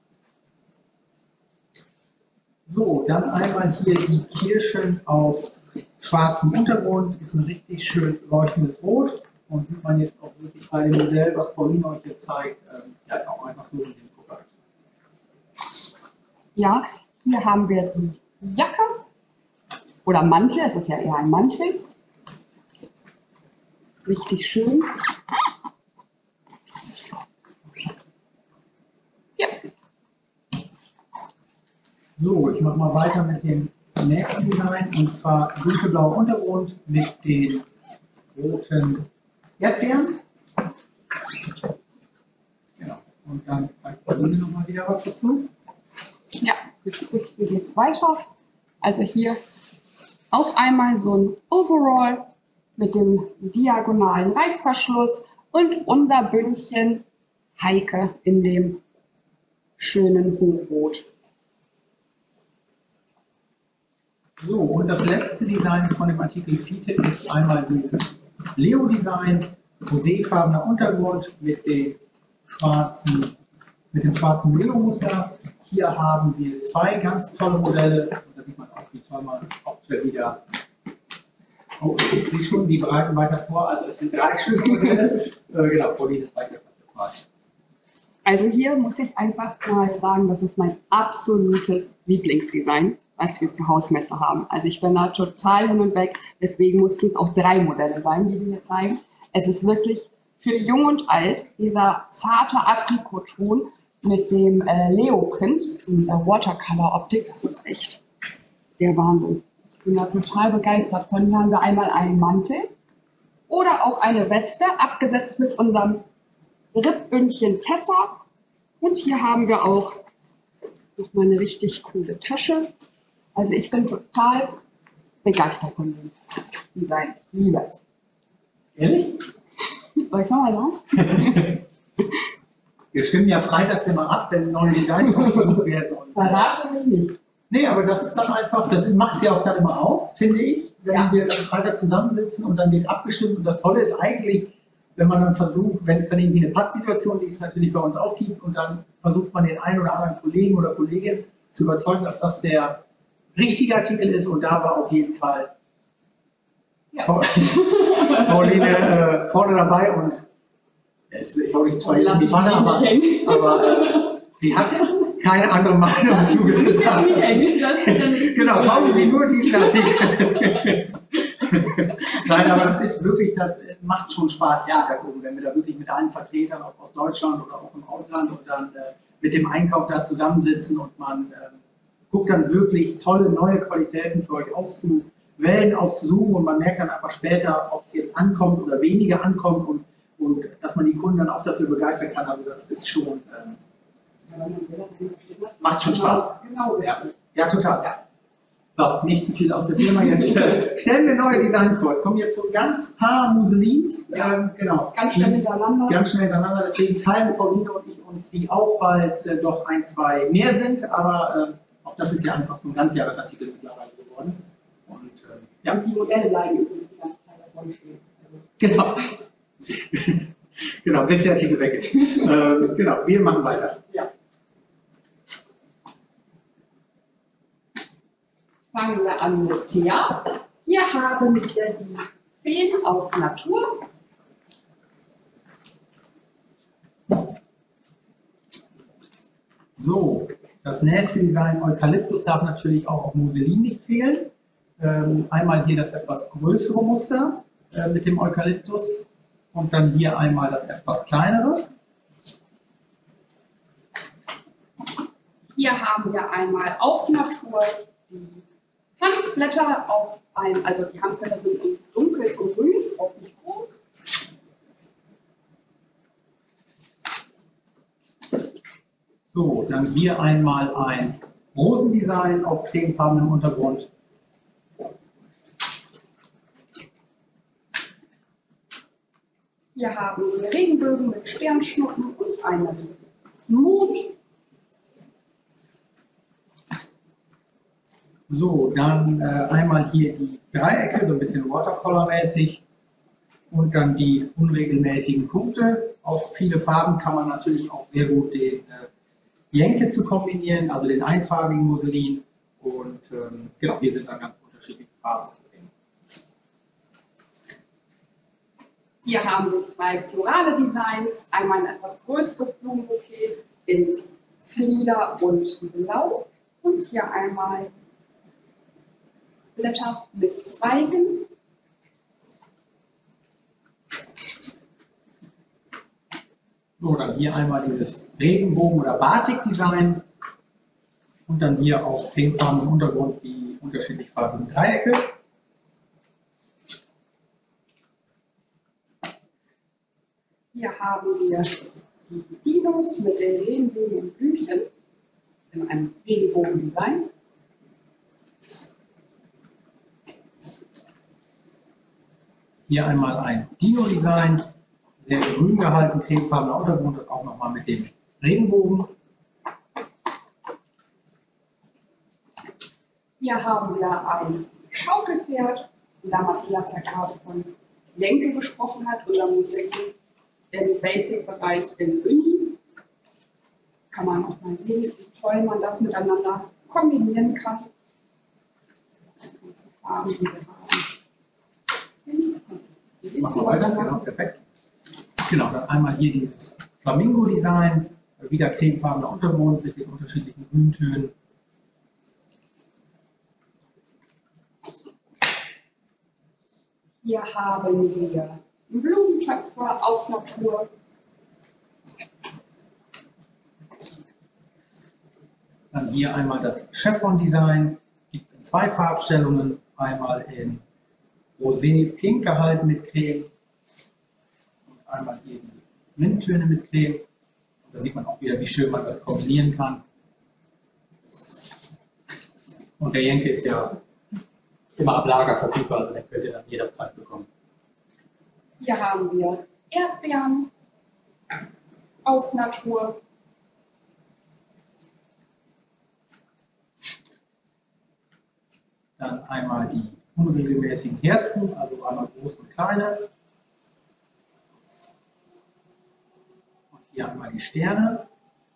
So, dann einmal hier die Kirschen auf schwarzem Untergrund. Ist ein richtig schön leuchtendes Rot. Und sieht man jetzt auch wirklich bei dem Modell, was Pauline euch jetzt zeigt, ja, ist auch einfach so in den Gucker. Ja, hier haben wir die Jacke oder Mantel. Es ist ja eher ein Mantel. Richtig schön. Ja. So, ich mache mal weiter mit dem nächsten Design und zwar dunkelblauer Untergrund mit den roten Erdbeeren. Genau. Und dann zeigt Pauline nochmal wieder was dazu. Ja, mit Früchten geht es weiter. Also hier auch einmal so ein Overall mit dem diagonalen Reißverschluss und unser Bündchen Heike in dem schönen Hochrot. So, und das letzte Design von dem Artikel Fiete ist einmal dieses Leo-Design, roséfarbener Untergrund mit den schwarzen mit dem schwarzen Merino-Muster. Hier haben wir zwei ganz tolle Modelle. Da sieht man auch, wie toll man Software wieder. Oh, ich sehe schon, die bereiten weiter vor. Also es sind 3 schöne Modelle. Genau, Pauline zeigt euch das mal. Also hier muss ich einfach mal sagen, das ist mein absolutes Lieblingsdesign, was wir zur Hausmesse haben. Also ich bin da total hin und weg. Deswegen mussten es auch 3 Modelle sein, die wir hier zeigen. Es ist wirklich für Jung und Alt dieser zarte Aprikotton mit dem Leoprint in dieser Watercolor-Optik. Das ist echt der Wahnsinn. Ich bin da total begeistert von. Hier haben wir einmal einen Mantel oder auch eine Weste, abgesetzt mit unserem Ribbündchen Tessa. Und hier haben wir auch nochmal eine richtig coole Tasche. Also ich bin total begeistert von dem Design. Ich liebe es. Ehrlich? Soll ich nochmal sagen? Wir stimmen ja freitags immer ab, wenn neue Designs ausgesucht werden. Verrate mich nicht. Nee, aber das ist dann einfach, das macht es ja auch dann immer aus, finde ich, wenn Ja. wir dann freitags zusammensitzen und dann wird abgestimmt. Und das Tolle ist eigentlich, wenn man dann versucht, wenn es dann irgendwie eine Pattsituation, die es natürlich bei uns auch gibt, und dann versucht man den einen oder anderen Kollegen oder Kollegin zu überzeugen, dass das der richtige Artikel ist, und da war auf jeden Fall Ja. Pauline vorne dabei, und ich glaube, ich zwar jetzt in die Pfanne, aber die hat keine andere Meinung zugelassen. Genau, brauchen Sie nur diesen Artikel. Nein, aber das ist wirklich, das macht schon Spaß, Ja. ganz oben, wenn wir da wirklich mit allen Vertretern, auch aus Deutschland oder auch im Ausland, und dann mit dem Einkauf da zusammensitzen, und man guckt dann wirklich tolle neue Qualitäten für euch auszuwählen, auszusuchen, und man merkt dann einfach später, ob es jetzt ankommt oder weniger ankommt, und dass man die Kunden dann auch dafür begeistern kann. Also das ist schon, macht schon Spaß. Genau, Ja, ja, total. Ja. So, nicht zu viel aus der Firma. Jetzt stellen wir neue Designs vor. Es kommen jetzt so ganz paar Muselins. Genau. Ganz schnell hintereinander. Ganz schnell hintereinander. Deswegen teilen Pauline und ich uns die auf, weil es doch 1, 2 mehr sind. Aber auch das ist ja einfach so ein Ganzjahresartikel mittlerweile geworden. Und, ja. Und die Modelle bleiben übrigens die ganze Zeit davon stehen. Genau. Genau, bis der Artikel weg ist. Genau, wir machen weiter. Ja. Fangen wir an mit Thea. Hier haben wir die Feen auf Natur. So, das nächste Design Eukalyptus darf natürlich auch auf Muselin nicht fehlen. Einmal hier das etwas größere Muster mit dem Eukalyptus, und dann hier einmal das etwas kleinere. Hier haben wir einmal auf Natur die Hanfblätter auf also die Hanfblätter sind in dunkelgrün, auch nicht groß. So, dann hier einmal ein Rosendesign auf cremefarbenem Untergrund. Hier haben wir Regenbögen mit Sternschnuppen und einen Mond. So, dann einmal hier die Dreiecke, so ein bisschen Watercolor-mäßig, und dann die unregelmäßigen Punkte. Auf viele Farben kann man natürlich auch sehr gut den Jenke zu kombinieren, also den einfarbigen Muselin. Und genau, hier sind dann ganz unterschiedliche Farben zu sehen. Hier haben wir 2 florale Designs. Einmal ein etwas größeres Blumenbouquet in Flieder und Blau. Und hier einmal Blätter mit Zweigen. So, dann hier einmal dieses Regenbogen- oder Batik-Design. Und dann hier auf cremefarbenem Untergrund die unterschiedlich farbigen Dreiecke. Hier haben wir die Dinos mit den Regenbögen und Blümchen in einem Regenbogendesign. Hier einmal ein Dino-Design, sehr grün gehalten, cremefarbener Untergrund und auch nochmal mit dem Regenbogen. Hier haben wir ein Schaukelpferd, da Matthias ja gerade von Jenke gesprochen hat, unser Museum im Basic-Bereich in Uni. kann man auch mal sehen, wie toll man das miteinander kombinieren kann. Die ganzen Farben, die wir haben. Machen wir weiter, genau, perfekt. Genau, dann einmal hier dieses Flamingo-Design, wieder cremefarbener Untergrund mit den unterschiedlichen Grüntönen. Hier haben wir einen Blumentöpfer auf Natur. Dann hier einmal das Chevron-Design, gibt es in 2 Farbstellungen, einmal in Rosé-Pink gehalten mit Creme und einmal hier die Minttöne mit Creme. Und da sieht man auch wieder, wie schön man das kombinieren kann. Und der Jenke ist ja immer ab Lager verfügbar, also den könnt ihr dann jederzeit bekommen. Hier haben wir Erdbeeren auf Natur. Dann einmal die unregelmäßigen Herzen, also einmal groß und kleine. Und hier einmal die Sterne.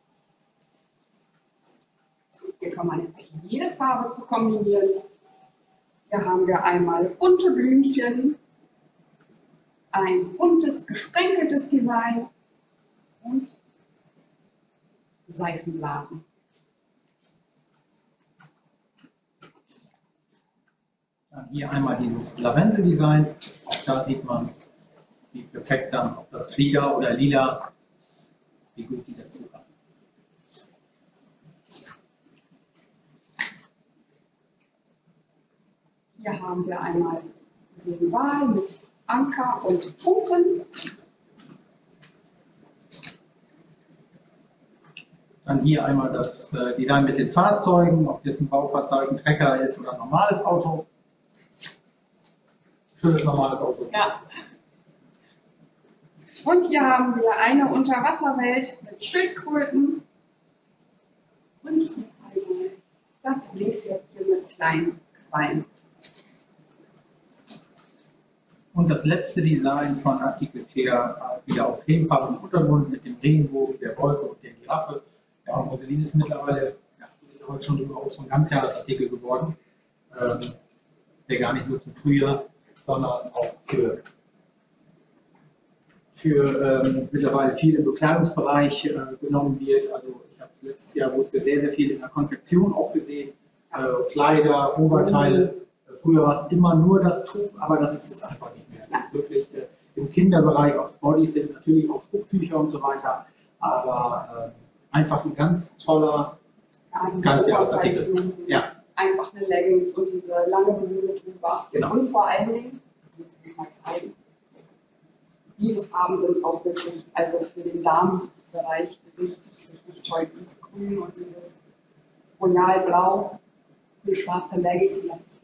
Hier kann man jetzt jede Farbe zu kombinieren. Hier haben wir einmal bunte Blümchen, ein buntes, gesprenkeltes Design und Seifenblasen. Dann hier einmal dieses Lavendel-Design. Auch da sieht man, wie perfekt dann, ob das Flieder oder Lila, wie gut die dazu passen. Hier haben wir einmal den Wal mit Anker und Punkten. Dann hier einmal das Design mit den Fahrzeugen, ob es jetzt ein Baufahrzeug, ein Trecker ist oder ein normales Auto. Schönes normales Auto. Ja. Und hier haben wir eine Unterwasserwelt mit Schildkröten. Und hier einmal das Seepferdchen mit kleinen Quallen. Und das letzte Design von Artikel Thea wieder auf cremefarbenem Untergrund mit dem Regenbogen, der Wolke und der Giraffe. Ja, und Roselin ist mittlerweile, ja, ist heute schon auch so ein Ganzjahresartikel geworden, der gar nicht nur zum Frühjahr, sondern auch für mittlerweile viel im Bekleidungsbereich genommen wird. Also ich habe es letztes Jahr, wurde es ja sehr, sehr viel in der Konfektion auch gesehen, Kleider, Oberteile. Früher war es immer nur das Tuch, aber das ist es einfach nicht mehr. Das ist wirklich im Kinderbereich, auch Bodies sind natürlich auch Spucktücher und so weiter, aber einfach ein ganz toller Ganzjahresartikel. Ja. Einfach eine Leggings und diese lange Bluse drüber. Genau. Und vor allen Dingen, ich muss es mal zeigen, diese Farben sind auch wirklich, also für den Damenbereich richtig, richtig toll. Dieses Grün und dieses Royalblau, eine schwarze Leggings.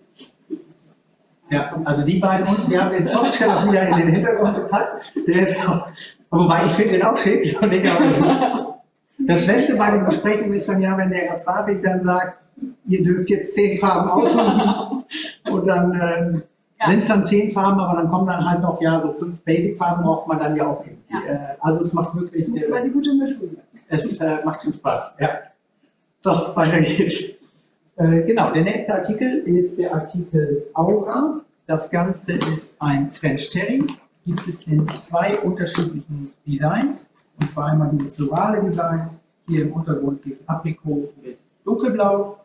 Ja, also die beiden unten, wir haben den Softshell auch wieder in den Hintergrund gepackt. Der ist auch, wobei ich finde den auch schick. Das Beste bei den Besprechungen ist dann ja, wenn der Herr Slavik dann sagt, ihr dürft jetzt 10 Farben aussuchen und dann sind es dann 10 Farben, aber dann kommen dann halt noch, ja, so 5 Basic-Farben braucht man dann ja auch irgendwie. Ja. Also es macht wirklich... Das ist aber die gute Mischung. Es macht schon Spaß, ja. So, weiter geht's. Genau, der nächste Artikel ist der Artikel Aura. Das Ganze ist ein French Terry. Gibt es in 2 unterschiedlichen Designs. Und zwar einmal dieses florale Design. Hier im Untergrund dieses Aprikot mit Dunkelblau.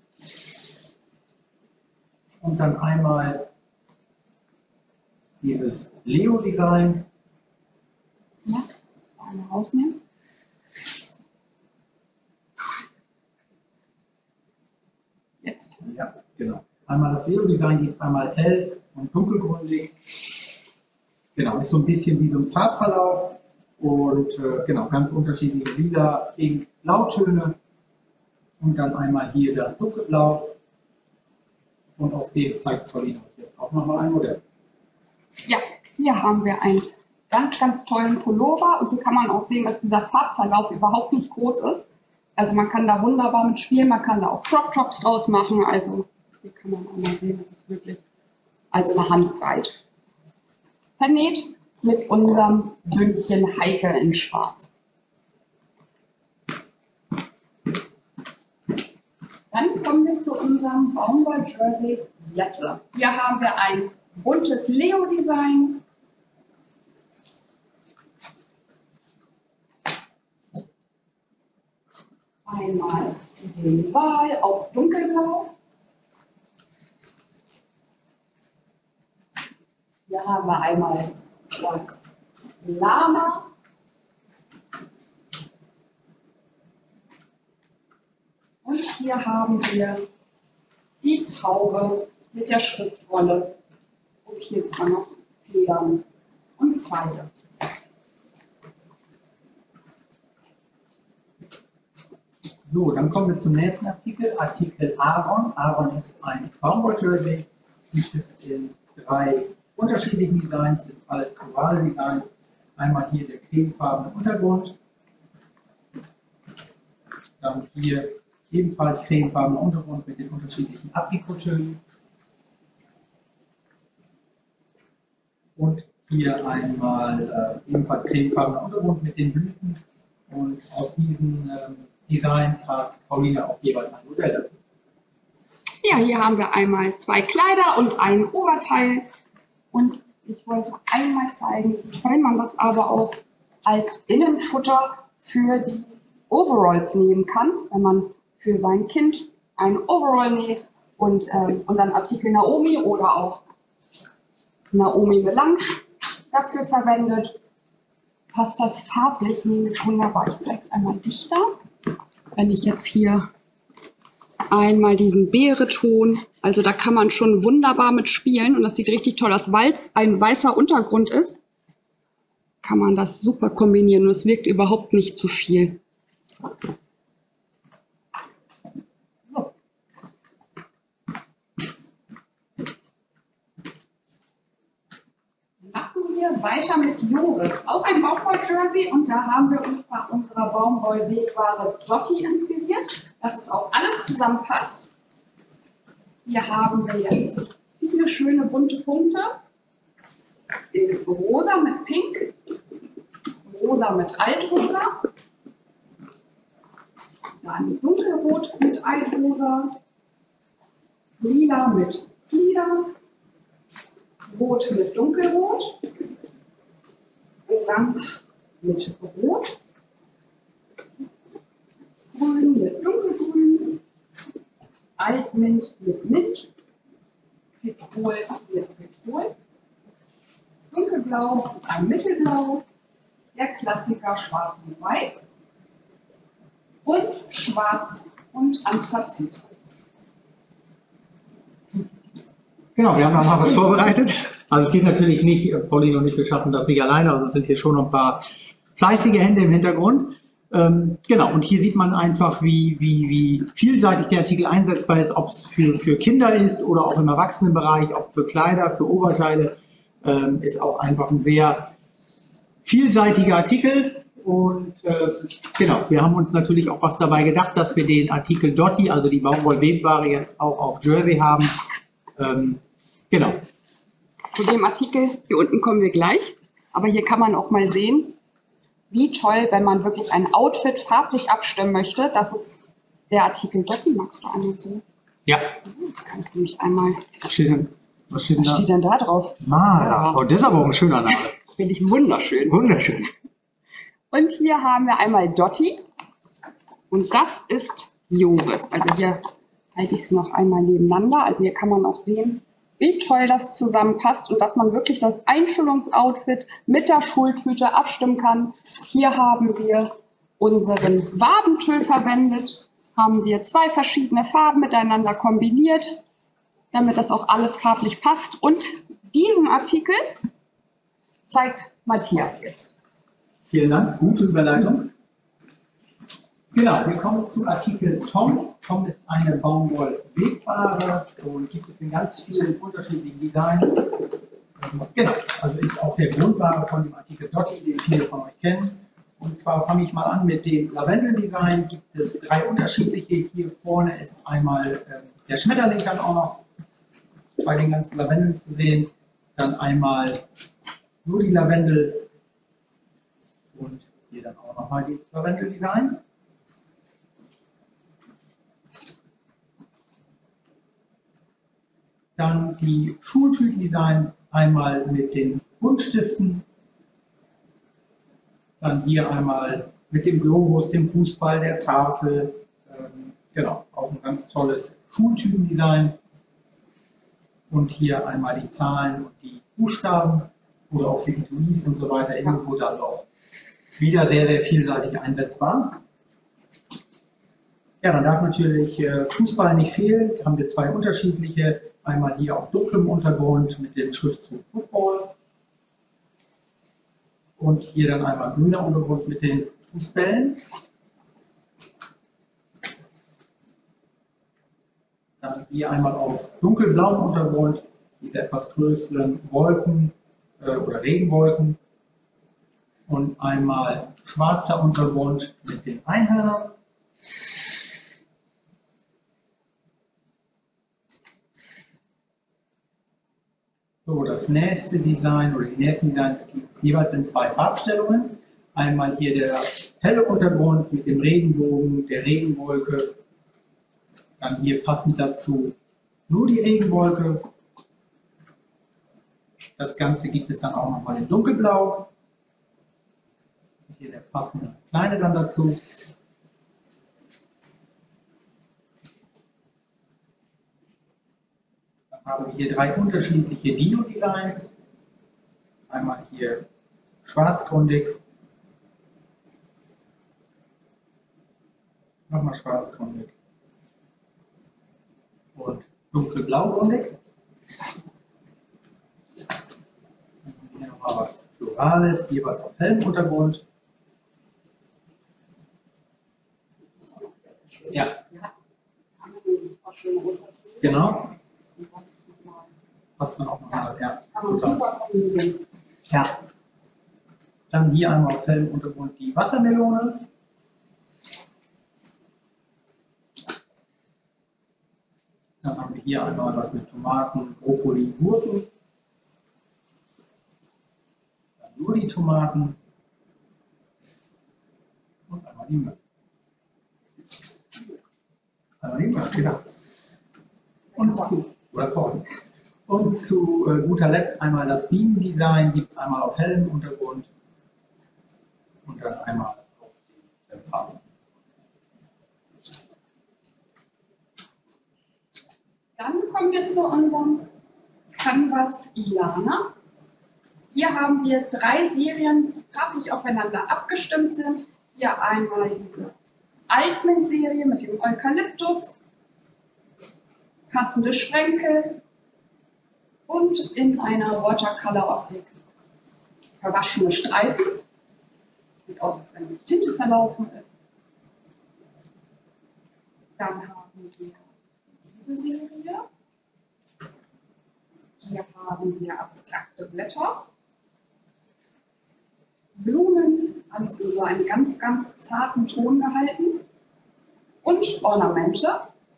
Und dann einmal dieses Leo-Design. Ja, einmal rausnehmen. Jetzt. Ja, genau. Einmal das Leo-Design gibt es einmal hell und dunkelgründig. Genau, ist so ein bisschen wie so ein Farbverlauf. Und genau, ganz unterschiedliche Lila, Pink, Blautöne. Und dann einmal hier das Dunkelblau. Und aus dem zeigt Pauline euch jetzt auch nochmal ein Modell. Ja, hier haben wir einen ganz, ganz tollen Pullover. Und hier kann man auch sehen, dass dieser Farbverlauf überhaupt nicht groß ist. Also man kann da wunderbar mit spielen, man kann da auch Crop-Tops draus machen. Also hier kann man auch mal sehen, das ist wirklich also eine Handbreit. Vernäht mit unserem Bündchen Heike in Schwarz. Dann kommen wir zu unserem Baumwoll-Jersey Jesse. Hier haben wir ein buntes Leo-Design. Einmal den Wal auf dunkelblau. Hier haben wir einmal das Lama. Und hier haben wir die Taube mit der Schriftrolle. Und hier sieht man noch Federn und Zweige. So, dann kommen wir zum nächsten Artikel, Artikel Aaron. Aaron ist ein Baumwoll-Jersey, gibt es in 3 unterschiedlichen Designs, sind alles globale Designs. Einmal hier der cremefarbene Untergrund, dann hier ebenfalls cremefarbener Untergrund mit den unterschiedlichen Aprikotönen und hier einmal ebenfalls cremefarbener Untergrund mit den Blüten, und aus diesen Designs hat Pauline auch jeweils ein Modell dazu. Ja, hier haben wir einmal 2 Kleider und ein Oberteil. Und ich wollte einmal zeigen, wie toll man das aber auch als Innenfutter für die Overalls nehmen kann, wenn man für sein Kind ein Overall näht und unseren Artikel Naomi oder auch Naomi Melange dafür verwendet. Passt das farblich nämlich wunderbar. Ich zeige es einmal dichter. Wenn ich jetzt hier einmal diesen Beereton, also da kann man schon wunderbar mit spielen und das sieht richtig toll aus, weil es ein weißer Untergrund ist, kann man das super kombinieren und es wirkt überhaupt nicht zu viel. So. Machen wir weiter mit Joris, auch ein Baumwoll-Jersey, und da haben wir uns bei unserer Baumwoll-Wegware Dotti inspiriert, dass es auch alles zusammenpasst. Hier haben wir jetzt viele schöne bunte Punkte in rosa mit pink, rosa mit altrosa, dann dunkelrot mit altrosa, lila mit Flieder, rot mit dunkelrot, orange mit rot, grün mit dunkelgrün, Altmint mit Mint, Petrol mit Petrol, dunkelblau mit einem mittelblau, der Klassiker schwarz und weiß und schwarz und Anthrazit. Genau, wir haben noch mal was vorbereitet. Also es geht natürlich nicht, Pauline und ich, wir schaffen das nicht alleine, also es sind hier schon noch ein paar fleißige Hände im Hintergrund. Genau, und hier sieht man einfach, wie vielseitig der Artikel einsetzbar ist, ob es für Kinder ist oder auch im Erwachsenenbereich, ob für Kleider, für Oberteile, ist auch einfach ein sehr vielseitiger Artikel. Und genau, wir haben uns natürlich auch was dabei gedacht, dass wir den Artikel Dotti, also die Baumwoll-Webware, jetzt auch auf Jersey haben. Genau. Zu dem Artikel hier unten kommen wir gleich, aber hier kann man auch mal sehen, wie toll, wenn man wirklich ein Outfit farblich abstimmen möchte. Das ist der Artikel Dotti. Magst du einmal so? Ja. Das kann ich nämlich einmal. Was steht Was steht denn da drauf? Mara. Ja. Oh, das ist aber auch ein schöner Name. Finde ich wunderschön. Wunderschön. Und hier haben wir einmal Dotti. Und das ist Joris. Also hier halte ich es noch einmal nebeneinander. Also hier kann man auch sehen, wie toll das zusammenpasst und dass man wirklich das Einschulungsoutfit mit der Schultüte abstimmen kann. Hier haben wir unseren Wabentüll verwendet, haben wir 2 verschiedene Farben miteinander kombiniert, damit das auch alles farblich passt. Und diesen Artikel zeigt Matthias jetzt. Vielen Dank, gute Überleitung. Genau, wir kommen zu Artikel Tom. Tom ist eine Baumwoll-Webware und gibt es in ganz vielen unterschiedlichen Designs. Genau, also ist auch der Grundware von dem Artikel Dotti, den viele von euch kennen. Und zwar fange ich mal an mit dem Lavendel-Design. Gibt es 3 unterschiedliche. Hier vorne ist einmal der Schmetterling dann auch noch bei den ganzen Lavendeln zu sehen. Dann einmal nur die Lavendel und hier dann auch nochmal dieses Lavendel-Design. Dann die Schultütendesigns, einmal mit den Buntstiften. Dann hier einmal mit dem Globus, dem Fußball, der Tafel. Genau, auch ein ganz tolles Schultütendesign. Und hier einmal die Zahlen und die Buchstaben oder auch für Etuis und so weiter. Irgendwo dann auch wieder sehr, sehr vielseitig einsetzbar. Ja, dann darf natürlich Fußball nicht fehlen. Da haben wir zwei unterschiedliche. Einmal hier auf dunklem Untergrund mit dem Schriftzug Football. Und hier dann einmal grüner Untergrund mit den Fußbällen. Dann hier einmal auf dunkelblauem Untergrund diese etwas größeren Wolken oder Regenwolken. Und einmal schwarzer Untergrund mit den Einhörnern. So, das nächste Design oder die nächsten Designs gibt es jeweils in zwei Farbstellungen. Einmal hier der helle Untergrund mit dem Regenbogen, der Regenwolke. Dann hier passend dazu nur die Regenwolke. Das Ganze gibt es dann auch nochmal in dunkelblau. Hier der passende kleine dann dazu. Haben wir hier drei unterschiedliche Dino-Designs. Einmal hier schwarzgründig, nochmal schwarzgründig und dunkelblaugründig. Hier nochmal was Florales, jeweils auf hellem Untergrund. Ja, genau. Passt dann auch nochmal, ja. Super. Ja. Dann hier einmal auf hellem Untergrund die Wassermelone. Dann haben wir hier einmal was mit Tomaten, Brokkoli, Gurken. Dann nur die Tomaten. Und einmal die Möhren. Einmal die Möhren, genau. Und zu guter Letzt einmal das Bienendesign, gibt es einmal auf hellem Untergrund und dann einmal auf den Farben. Dann kommen wir zu unserem Canvas Ilana. Hier haben wir 3 Serien, die farblich aufeinander abgestimmt sind. Hier einmal diese Altman-Serie mit dem Eukalyptus, passende Sprenkel und in einer Watercolor-Optik verwaschene Streifen. Sieht aus, als wenn die Tinte verlaufen ist. Dann haben wir diese Serie. Hier haben wir abstrakte Blätter, Blumen, alles in so einem ganz, ganz zarten Ton gehalten und Ornamente.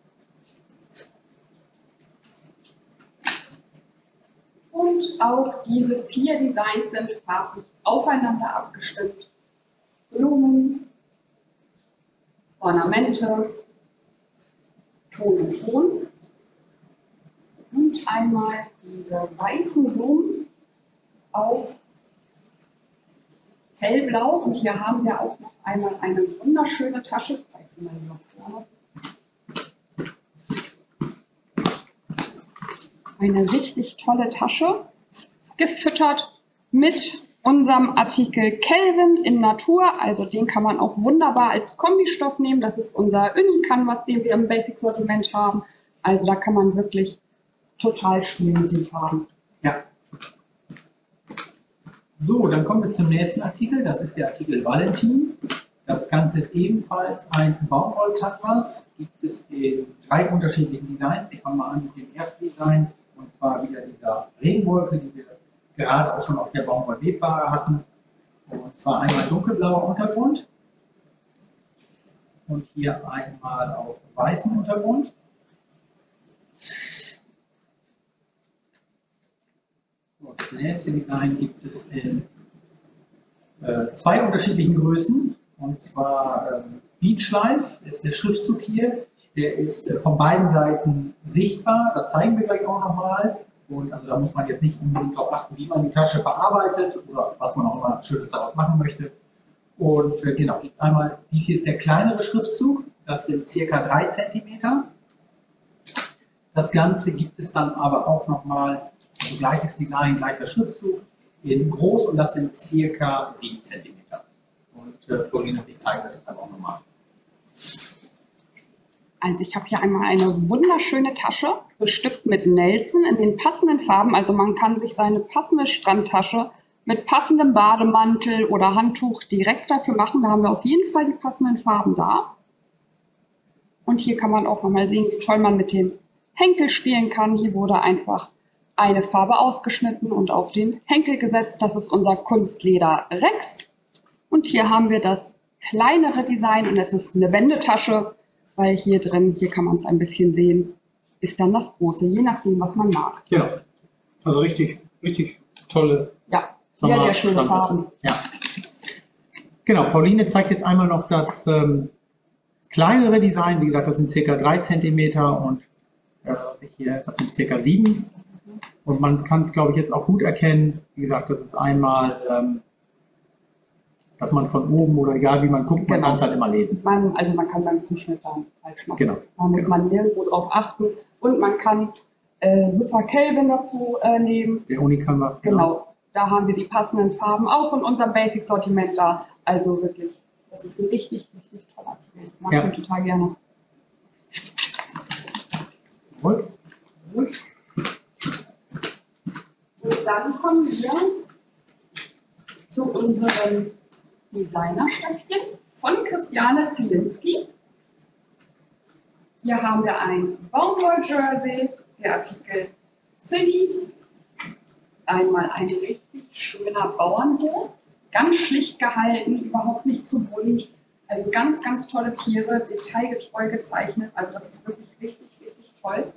Und auch diese 4 Designs sind farblich aufeinander abgestimmt. Blumen, Ornamente, Ton und Ton. Und einmal diese weißen Blumen auf hellblau. Und hier haben wir auch noch einmal eine wunderschöne Tasche. Ich zeige sie mal hier nach vorne. Eine richtig tolle Tasche, gefüttert mit unserem Artikel Kelvin in Natur. Also den kann man auch wunderbar als Kombistoff nehmen. Das ist unser Uni-Canvas, den wir im Basic-Sortiment haben. Also da kann man wirklich total spielen mit den Farben. Ja. So, dann kommen wir zum nächsten Artikel. Das ist der Artikel Valentin. Das Ganze ist ebenfalls ein Baumwoll-Canvas. Gibt es in 3 unterschiedlichen Designs. Ich fange mal an mit dem ersten Design. Und zwar wieder dieser Regenwolke, die wir gerade auch schon auf der Baumwoll-Webware hatten. Und zwar einmal dunkelblauer Untergrund. Und hier einmal auf weißem Untergrund. Das nächste Design gibt es in 2 unterschiedlichen Größen. Und zwar Beach Life ist der Schriftzug hier. Der ist von beiden Seiten sichtbar, das zeigen wir gleich auch nochmal. Und also da muss man jetzt nicht unbedingt darauf achten, wie man die Tasche verarbeitet oder was man auch immer Schönes daraus machen möchte. Und genau, jetzt einmal, dies hier ist der kleinere Schriftzug, das sind ca. 3 cm. Das Ganze gibt es dann aber auch nochmal, also gleiches Design, gleicher Schriftzug, in groß und das sind ca. 7 cm. Und Pauline und ich zeigen das jetzt aber auch nochmal. Also ich habe hier einmal eine wunderschöne Tasche, bestückt mit Nelson in den passenden Farben. Also man kann sich seine passende Strandtasche mit passendem Bademantel oder Handtuch direkt dafür machen. Da haben wir auf jeden Fall die passenden Farben da. Und hier kann man auch nochmal sehen, wie toll man mit dem Henkel spielen kann. Hier wurde einfach eine Farbe ausgeschnitten und auf den Henkel gesetzt. Das ist unser Kunstleder Rex. Und hier haben wir das kleinere Design und es ist eine Wendetasche, weil hier drin, hier kann man es ein bisschen sehen, ist dann das große, je nachdem, was man mag. Genau, also richtig tolle. Ja, sehr schöne Farben. Ja. Genau, Pauline zeigt jetzt einmal noch das kleinere Design. Wie gesagt, das sind ca. 3 cm und das sind ca. 7. Und man kann es, glaube ich, jetzt auch gut erkennen. Wie gesagt, das ist einmal, dass man von oben oder egal wie man guckt, man kann es halt immer lesen. Man kann beim Zuschnitt da nichts falsch machen. Genau. Da muss man nirgendwo drauf achten. Und man kann Super Kelvin dazu nehmen. Der Unicanvas, Genau. Da haben wir die passenden Farben auch in unserem Basic-Sortiment da. Also wirklich, das ist ein richtig toller Artikel. Ich mag den total gerne. Gut. Und dann kommen wir zu unserem Designerstöffchen von Christiane Zielinski. Hier haben wir ein Baumwoll-Jersey, der Artikel Zilli. Einmal ein richtig schöner Bauernhof, ganz schlicht gehalten, überhaupt nicht zu bunt. Also ganz tolle Tiere, detailgetreu gezeichnet. Also das ist wirklich richtig toll.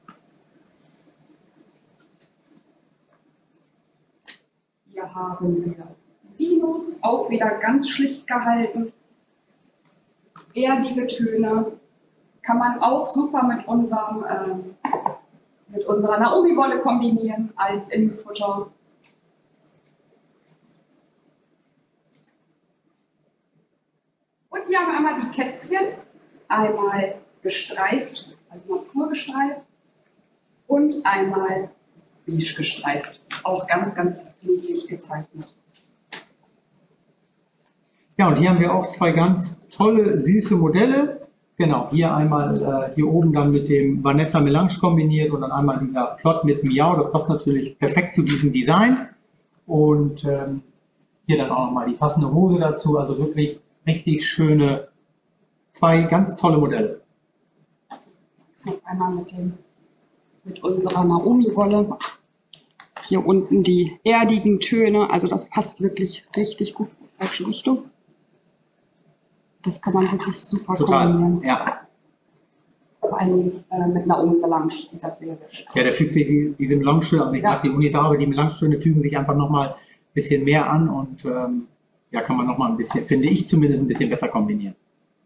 Hier haben wir Dinos, auch wieder ganz schlicht gehalten. Erdige Töne. Kann man auch super mit unserer Naomi-Wolle kombinieren als Innenfutter. Und hier haben wir einmal die Kätzchen, einmal gestreift, also naturgestreift und einmal beige gestreift. Auch ganz niedlich gezeichnet. Ja, und hier haben wir auch zwei ganz tolle, süße Modelle. Genau, hier einmal hier oben dann mit dem Vanessa Melange kombiniert und dann einmal dieser Plot mit Miau. Das passt natürlich perfekt zu diesem Design. Und hier dann auch nochmal die passende Hose dazu. Also wirklich richtig schöne, zwei ganz tolle Modelle. Noch einmal mit unserer Naomi-Wolle. Hier unten die erdigen Töne. Also das passt wirklich richtig gut. Falsche Richtung. Das kann man wirklich super kombinieren. Ja. Vor allem mit Naomi Melange sieht das sehr schön aus. Ja, da fügt sich diese Melange-Töne, also ich mag die Unisar, aber die Melange-Töne fügen sich einfach nochmal ein bisschen mehr an und ja, kann man nochmal ein bisschen, finde ich zumindest, ein bisschen besser kombinieren.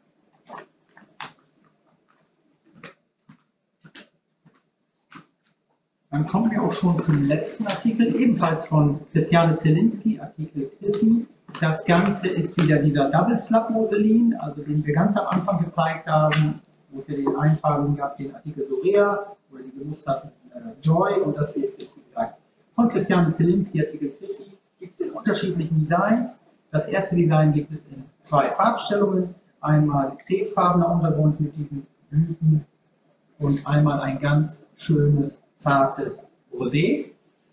Dann kommen wir auch schon zum letzten Artikel, ebenfalls von Christiane Zielinski, Artikel Chrissy. Das Ganze ist wieder dieser Double Slab Moselin, also den wir ganz am Anfang gezeigt haben, wo es ja den Einfarbigen gab, den Artikel Sorea oder die gemusterten Joy. Und das hier ist jetzt, wie gesagt, von Christiane Zielinski, Artikel Chrissy. Gibt es in unterschiedlichen Designs. Das erste Design gibt es in zwei Farbstellungen. Einmal cremefarbener Untergrund mit diesen Blüten und einmal ein ganz schönes, zartes Rosé.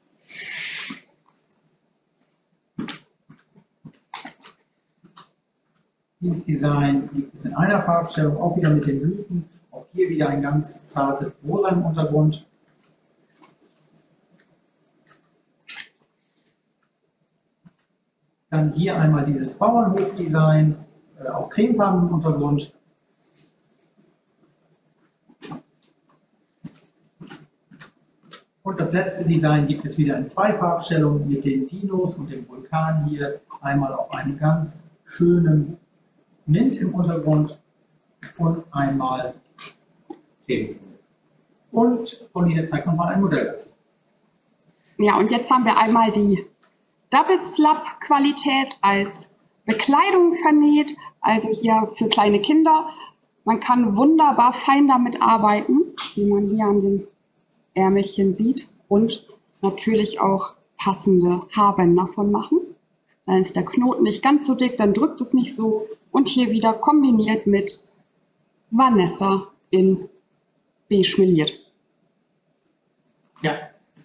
Dieses Design gibt es in einer Farbstellung, auch wieder mit den Blüten. Auch hier wieder ein ganz zartes Rosa im Untergrund. Dann hier einmal dieses Bauernhof-Design auf cremefarbenem Untergrund. Und das letzte Design gibt es wieder in zwei Farbstellungen mit den Dinos und dem Vulkan hier. Einmal auf einem ganz schönen Mint im Untergrund und einmal reden. Und Pauline zeigt nochmal ein Modell dazu. Ja, und jetzt haben wir einmal die Double Slab Qualität als Bekleidung vernäht, also hier für kleine Kinder. Man kann wunderbar fein damit arbeiten, wie man hier an den Ärmelchen sieht, und natürlich auch passende Haarbänder von machen. Dann ist der Knoten nicht ganz so dick, dann drückt es nicht so. Und hier wieder kombiniert mit Vanessa in beige meliert. Ja.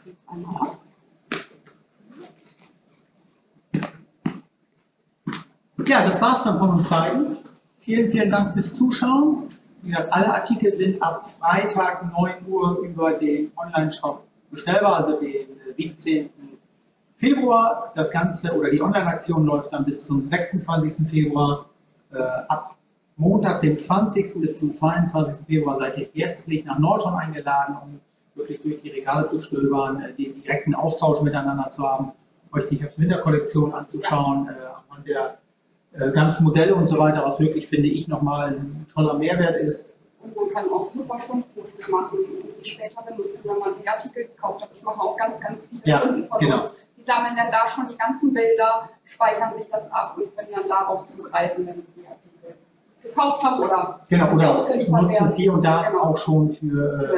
Ja, das war's dann von uns beiden. Vielen, vielen Dank fürs Zuschauen. Wie gesagt, alle Artikel sind ab Freitag 9 Uhr über den Online-Shop bestellbar, also den 17. Februar. Das Ganze oder die Online-Aktion läuft dann bis zum 26. Februar. Ab Montag, dem 20. bis zum 22. Februar seid ihr herzlich nach Nordhorn eingeladen, um wirklich durch die Regale zu stöbern, den direkten Austausch miteinander zu haben, euch die Herbst-Winter-Kollektion anzuschauen, anhand der ganzen Modelle und so weiter, was wirklich, finde ich, nochmal ein toller Mehrwert ist. Und man kann auch super schon Fotos machen und die später benutzen, wenn man die Artikel gekauft hat. Das machen auch ganz, ganz viele Kunden von uns. Die sammeln dann da schon die ganzen Bilder, speichern sich das ab und können dann darauf zugreifen, wenn sie die Artikel gekauft haben oder nutzen es hier und da auch schon für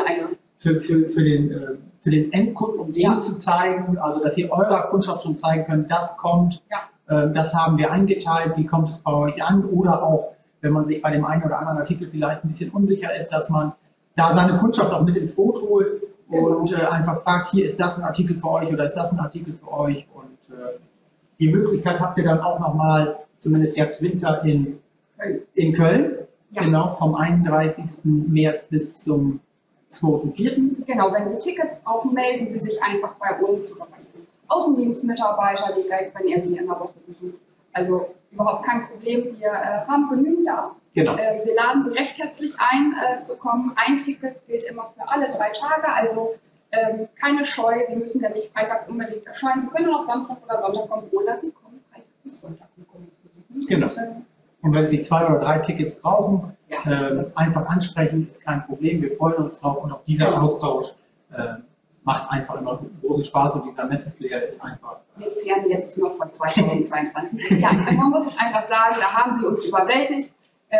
den Endkunden, um dem zu zeigen, also dass ihr eurer Kundschaft schon zeigen könnt, das kommt, das haben wir eingeteilt, wie kommt es bei euch an, oder auch, wenn man sich bei dem einen oder anderen Artikel vielleicht ein bisschen unsicher ist, dass man da seine Kundschaft auch mit ins Boot holt und einfach fragt, hier ist das ein Artikel für euch oder ist das ein Artikel für euch, und die Möglichkeit habt ihr dann auch nochmal, zumindest Herbst-Winter in Köln, genau, vom 31. März bis zum 2.4. Genau, wenn Sie Tickets brauchen, melden Sie sich einfach bei uns oder bei Ihrem Außendienstmitarbeiter direkt, wenn er Sie in der Woche besucht. Also überhaupt kein Problem, wir haben genügend da. Genau. Wir laden Sie recht herzlich ein, zu kommen. Ein Ticket gilt immer für alle 3 Tage, also keine Scheu, Sie müssen ja nicht Freitag unbedingt erscheinen. Sie können auch Samstag oder Sonntag kommen, oder Sie kommen Freitag bis Sonntag und kommen uns besuchen. Genau. Und wenn Sie 2 oder 3 Tickets brauchen, einfach ansprechen, ist kein Problem. Wir freuen uns drauf, und auch dieser Austausch macht einfach immer großen Spaß, und dieser Messeflair ist einfach. Wir zehren jetzt nur von 2022. Ja, man muss es einfach sagen, da haben Sie uns überwältigt.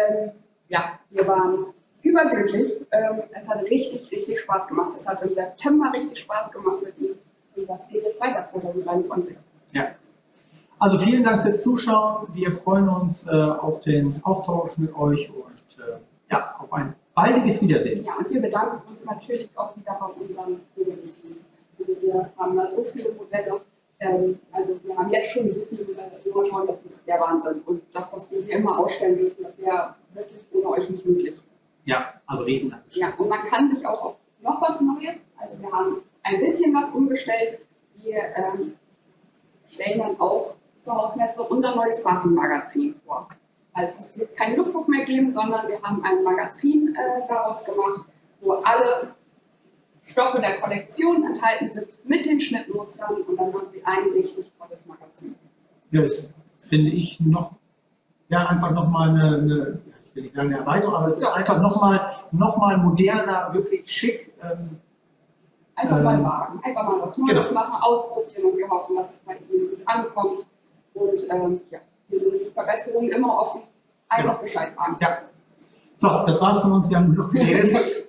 Wir waren überglücklich. Es hat richtig, richtig Spaß gemacht. Es hat im September richtig Spaß gemacht mit Ihnen. Und das geht jetzt weiter 2023. Ja. Also vielen Dank fürs Zuschauen. Wir freuen uns auf den Austausch mit euch und auf ein baldiges Wiedersehen. Ja, und wir bedanken uns natürlich auch wieder bei unseren Communities. Also wir haben da so viele Modelle. Also wir haben jetzt schon so viele Modelle, die wir schauen, das ist der Wahnsinn. Und das, was wir hier immer ausstellen dürfen, das wäre wirklich ohne euch nicht möglich. Ja, also riesen Dank. Ja, und man kann sich auch auf noch was Neues, also wir haben ein bisschen was umgestellt. Wir stellen dann auch zur Hausmesse unser neues Waffenmagazin vor. Also es wird kein Lookbook mehr geben, sondern wir haben ein Magazin daraus gemacht, wo alle Stoffe der Kollektion enthalten sind mit den Schnittmustern, und dann haben Sie ein richtig tolles Magazin. Ja, das finde ich einfach nochmal eine, ich will nicht sagen eine Erweiterung, aber es ist einfach nochmal moderner, wirklich schick. Einfach mal wagen, einfach mal was Neues machen, ausprobieren, und wir hoffen, dass es bei Ihnen gut ankommt. Und wir sind für Verbesserungen immer offen. Einfach Bescheid sagen. Ja. So, das war's von uns. Wir haben genug geredet.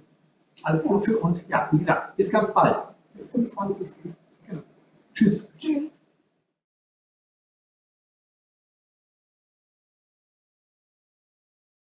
Alles Gute und wie gesagt, bis ganz bald. Bis zum 20. Genau. Tschüss. Tschüss.